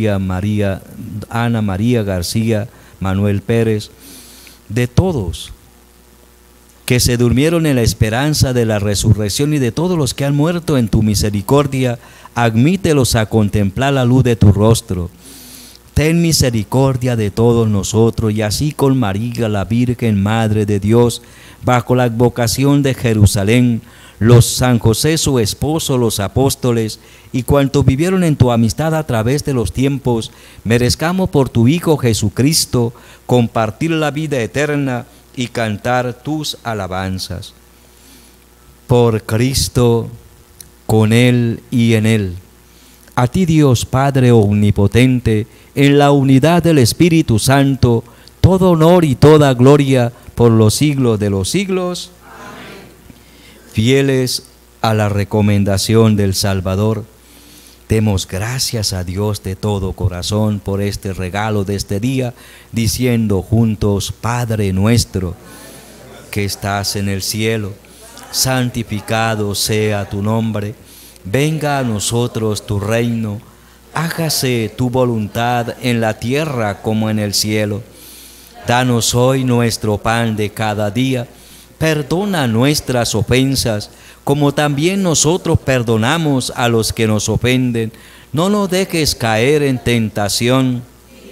María García, Manuel Pérez, de todos que se durmieron en la esperanza de la resurrección y de todos los que han muerto en tu misericordia, admítelos a contemplar la luz de tu rostro. Ten misericordia de todos nosotros, y así con María, la Virgen Madre de Dios, bajo la advocación de Jerusalén, los San José su esposo, los apóstoles, y cuantos vivieron en tu amistad a través de los tiempos, merezcamos por tu Hijo Jesucristo compartir la vida eterna y cantar tus alabanzas. Por Cristo, con Él y en Él. A ti, Dios Padre omnipotente, en la unidad del Espíritu Santo, todo honor y toda gloria por los siglos de los siglos. Amén. Fieles a la recomendación del Salvador, Demos gracias a Dios de todo corazón por este regalo de este día, diciendo juntos: Padre nuestro, que estás en el cielo, santificado sea tu nombre. Venga a nosotros tu reino. Hágase tu voluntad en la tierra como en el cielo. Danos hoy nuestro pan de cada día. Perdona nuestras ofensas, como también nosotros perdonamos a los que nos ofenden. No nos dejes caer en tentación.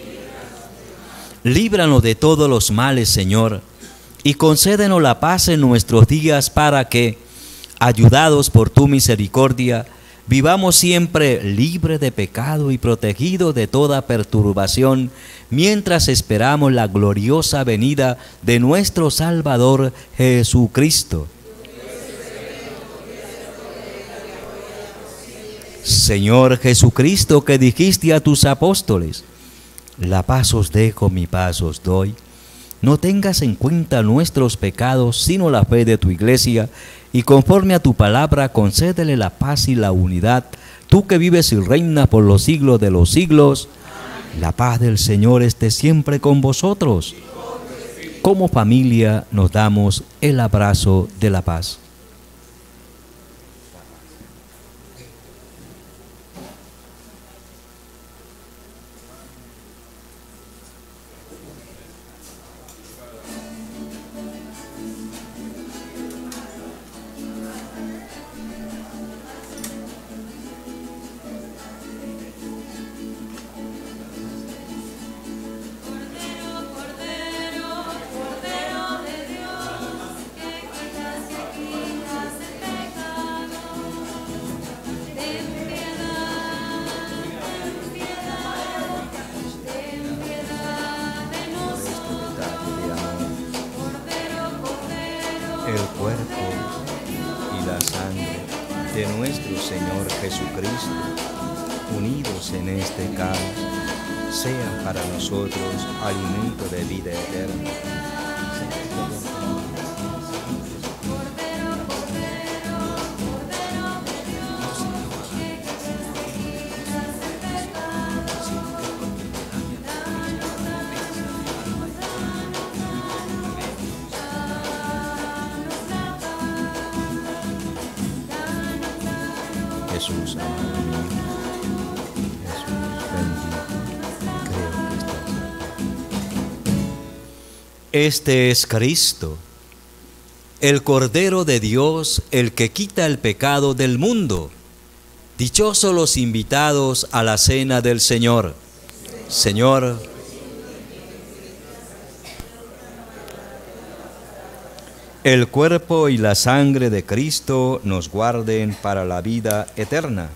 Líbranos de todos los males, Señor, y concédenos la paz en nuestros días, para que, ayudados por tu misericordia, vivamos siempre libres de pecado y protegidos de toda perturbación, mientras esperamos la gloriosa venida de nuestro Salvador Jesucristo. Señor Jesucristo, que dijiste a tus apóstoles: la paz os dejo, mi paz os doy. No tengas en cuenta nuestros pecados, sino la fe de tu iglesia, y conforme a tu palabra concédele la paz y la unidad, tú que vives y reinas por los siglos de los siglos. La paz del Señor esté siempre con vosotros. Como familia nos damos el abrazo de la paz. El cuerpo y la sangre de nuestro Señor Jesucristo, unidos en este cáliz, sean para nosotros alimento de vida eterna. Jesús, amado mío, Jesús bendito, creo que estás aquí. Este es Cristo, el Cordero de Dios, el que quita el pecado del mundo. Dichosos los invitados a la cena del Señor. Señor, el cuerpo y la sangre de Cristo nos guarden para la vida eterna.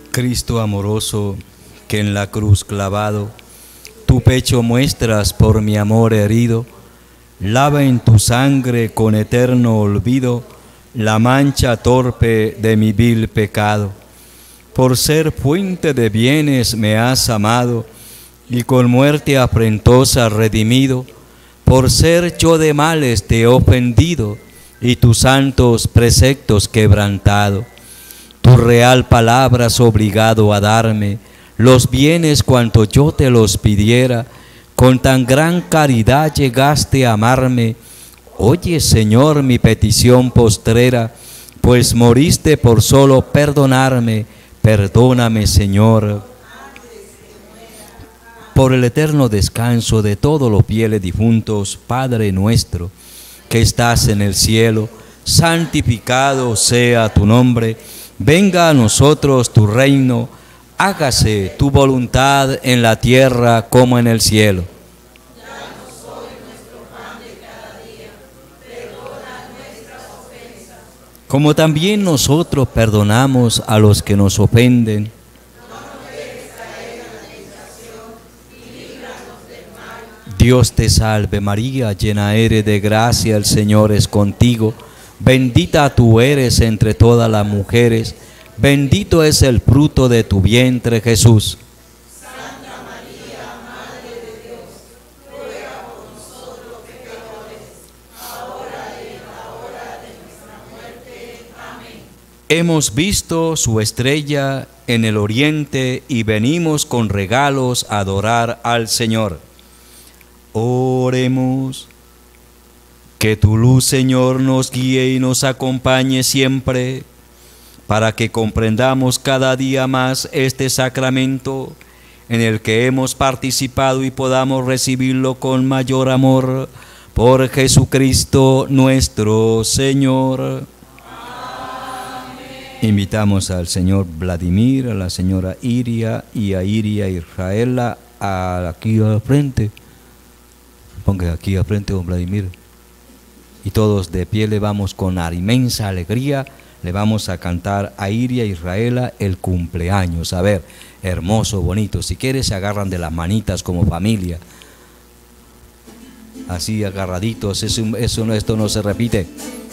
Cristo amoroso, que en la cruz clavado, tu pecho muestras por mi amor herido, lava en tu sangre con eterno olvido la mancha torpe de mi vil pecado. Por ser fuente de bienes me has amado, y con muerte afrentosa redimido. Por ser yo de males te he ofendido, y tus santos preceptos quebrantado. Tu real palabra has obligado a darme los bienes cuanto yo te los pidiera. Con tan gran caridad llegaste a amarme. Oye, Señor, mi petición postrera, pues moriste por solo perdonarme. Perdóname, Señor. Por el eterno descanso de todos los fieles difuntos, Padre nuestro, que estás en el cielo, santificado sea tu nombre. Venga a nosotros tu reino, hágase tu voluntad en la tierra como en el cielo. Danos hoy nuestro pan de cada día, perdona nuestras ofensas, como también nosotros perdonamos a los que nos ofenden. no nos dejes caer en la tentación y líbranos del mal. Dios te salve María, llena eres de gracia, el Señor es contigo. Bendita tú eres entre todas las mujeres, bendito es el fruto de tu vientre, Jesús. Santa María, Madre de Dios, ruega por nosotros pecadores, ahora y en la hora de nuestra muerte. Amén. Hemos visto su estrella en el oriente y venimos con regalos a adorar al Señor. Oremos. Que tu luz, Señor, nos guíe y nos acompañe siempre, para que comprendamos cada día más este sacramento en el que hemos participado y podamos recibirlo con mayor amor, por Jesucristo nuestro Señor. Amén. Invitamos al señor Vladimir, a la señora Iria y a Iria Israela aquí al frente. Ponga aquí al frente, don Vladimir. Y todos de pie le vamos con inmensa alegría, le vamos a cantar a Iria Israela el cumpleaños. A ver, hermoso, bonito. Si quieres se agarran de las manitas como familia. Así agarraditos, esto no se repite.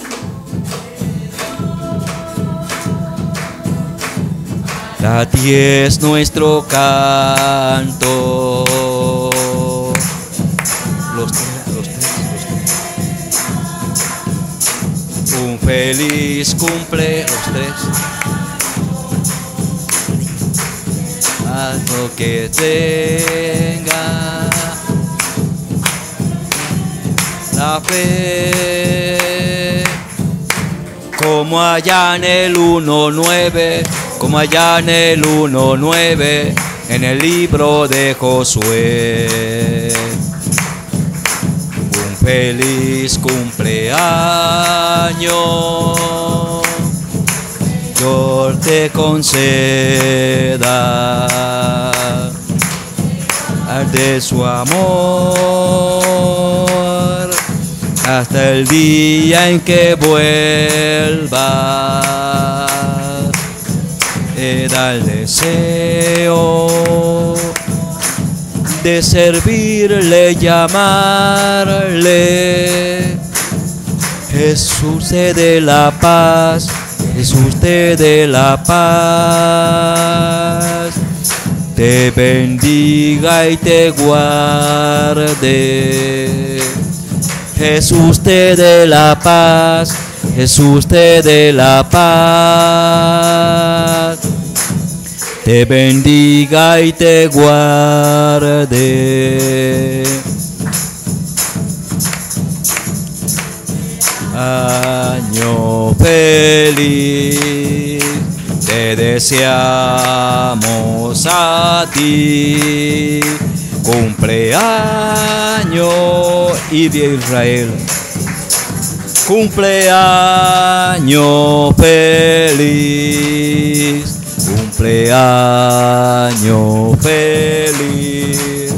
A ti es nuestro canto. Los tres. Un feliz cumple, los tres. Haz lo que tenga la fe, como allá en el 1:9, como allá en el 1:9, en el libro de Josué. Un feliz cumpleaños yo te conceda, de su amor hasta el día en que vuelva. Da el deseo de servirle, llamarle. Jesús te dé la paz, Jesús te dé la paz, te bendiga y te guarde. Jesús te dé la paz, Jesús te dé la paz, te bendiga y te guarde. Año feliz te deseamos a ti, cumpleaños y de Israel. Cumpleaños feliz, cumpleaños feliz,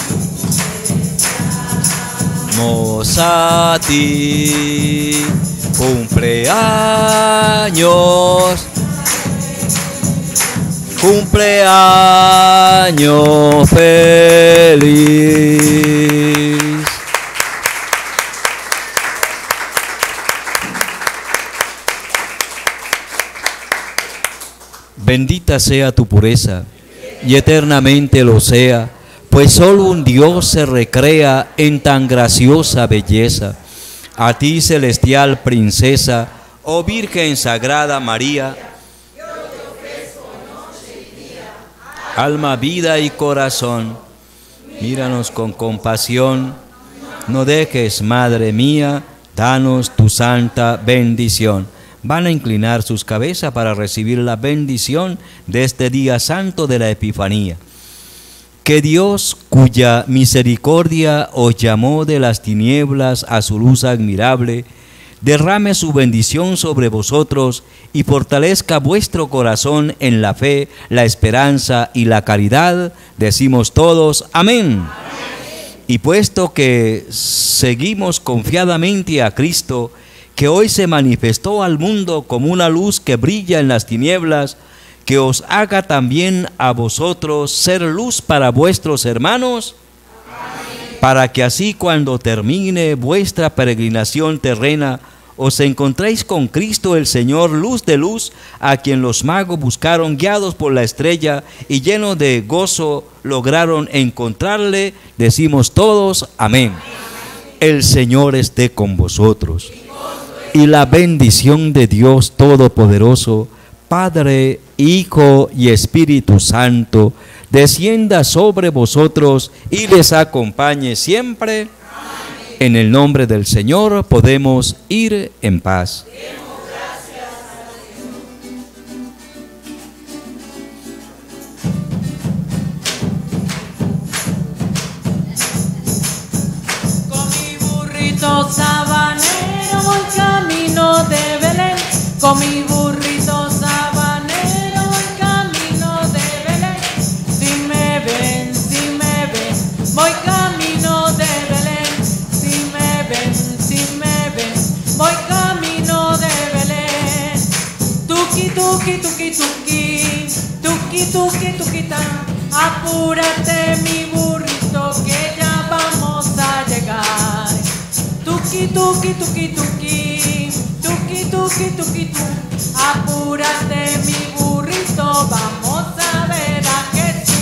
vamos a ti, cumpleaños, Cumpleaños feliz. Bendita sea tu pureza, y eternamente lo sea, pues solo un Dios se recrea en tan graciosa belleza. A ti, celestial princesa, oh Virgen Sagrada María, alma, vida y corazón, míranos con compasión, no dejes, Madre mía, danos tu santa bendición. Van a inclinar sus cabezas para recibir la bendición de este día santo de la Epifanía. Que Dios, cuya misericordia os llamó de las tinieblas a su luz admirable, derrame su bendición sobre vosotros y fortalezca vuestro corazón en la fe, la esperanza y la caridad. Decimos todos, amén. Y puesto que seguimos confiadamente a Cristo, que hoy se manifestó al mundo como una luz que brilla en las tinieblas, que os haga también a vosotros ser luz para vuestros hermanos, para que así cuando termine vuestra peregrinación terrena, os encontréis con Cristo el Señor, luz de luz, a quien los magos buscaron guiados por la estrella y llenos de gozo lograron encontrarle. Decimos todos, amén. El Señor esté con vosotros. Y la bendición de Dios Todopoderoso, Padre, Hijo y Espíritu Santo, descienda sobre vosotros y les acompañe siempre. Amén. En el nombre del Señor podemos ir en paz. Con mi burrito sabanero voy camino de Belén, con mi burrito sabanero voy camino de Belén. Si me ven, voy camino de Belén. Si me ven, voy camino de Belén. Tuki, tuki, tuki, tuki, tuki, tuki, tuquita. Apúrate mi burrito que ya vamos a llegar. Tuki, tuki, tuki, tuki, tuki, tuki, tuki, tuki. Apúrate mi burrito, vamos a ver a Jesús.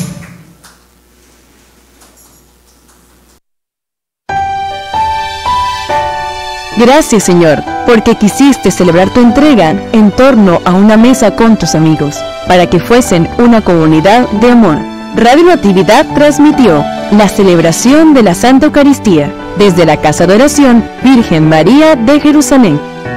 Gracias, Señor, porque quisiste celebrar tu entrega en torno a una mesa con tus amigos, para que fuesen una comunidad de amor. Radio Natividad transmitió la celebración de la Santa Eucaristía desde la Casa de Oración Virgen María de Jerusalén.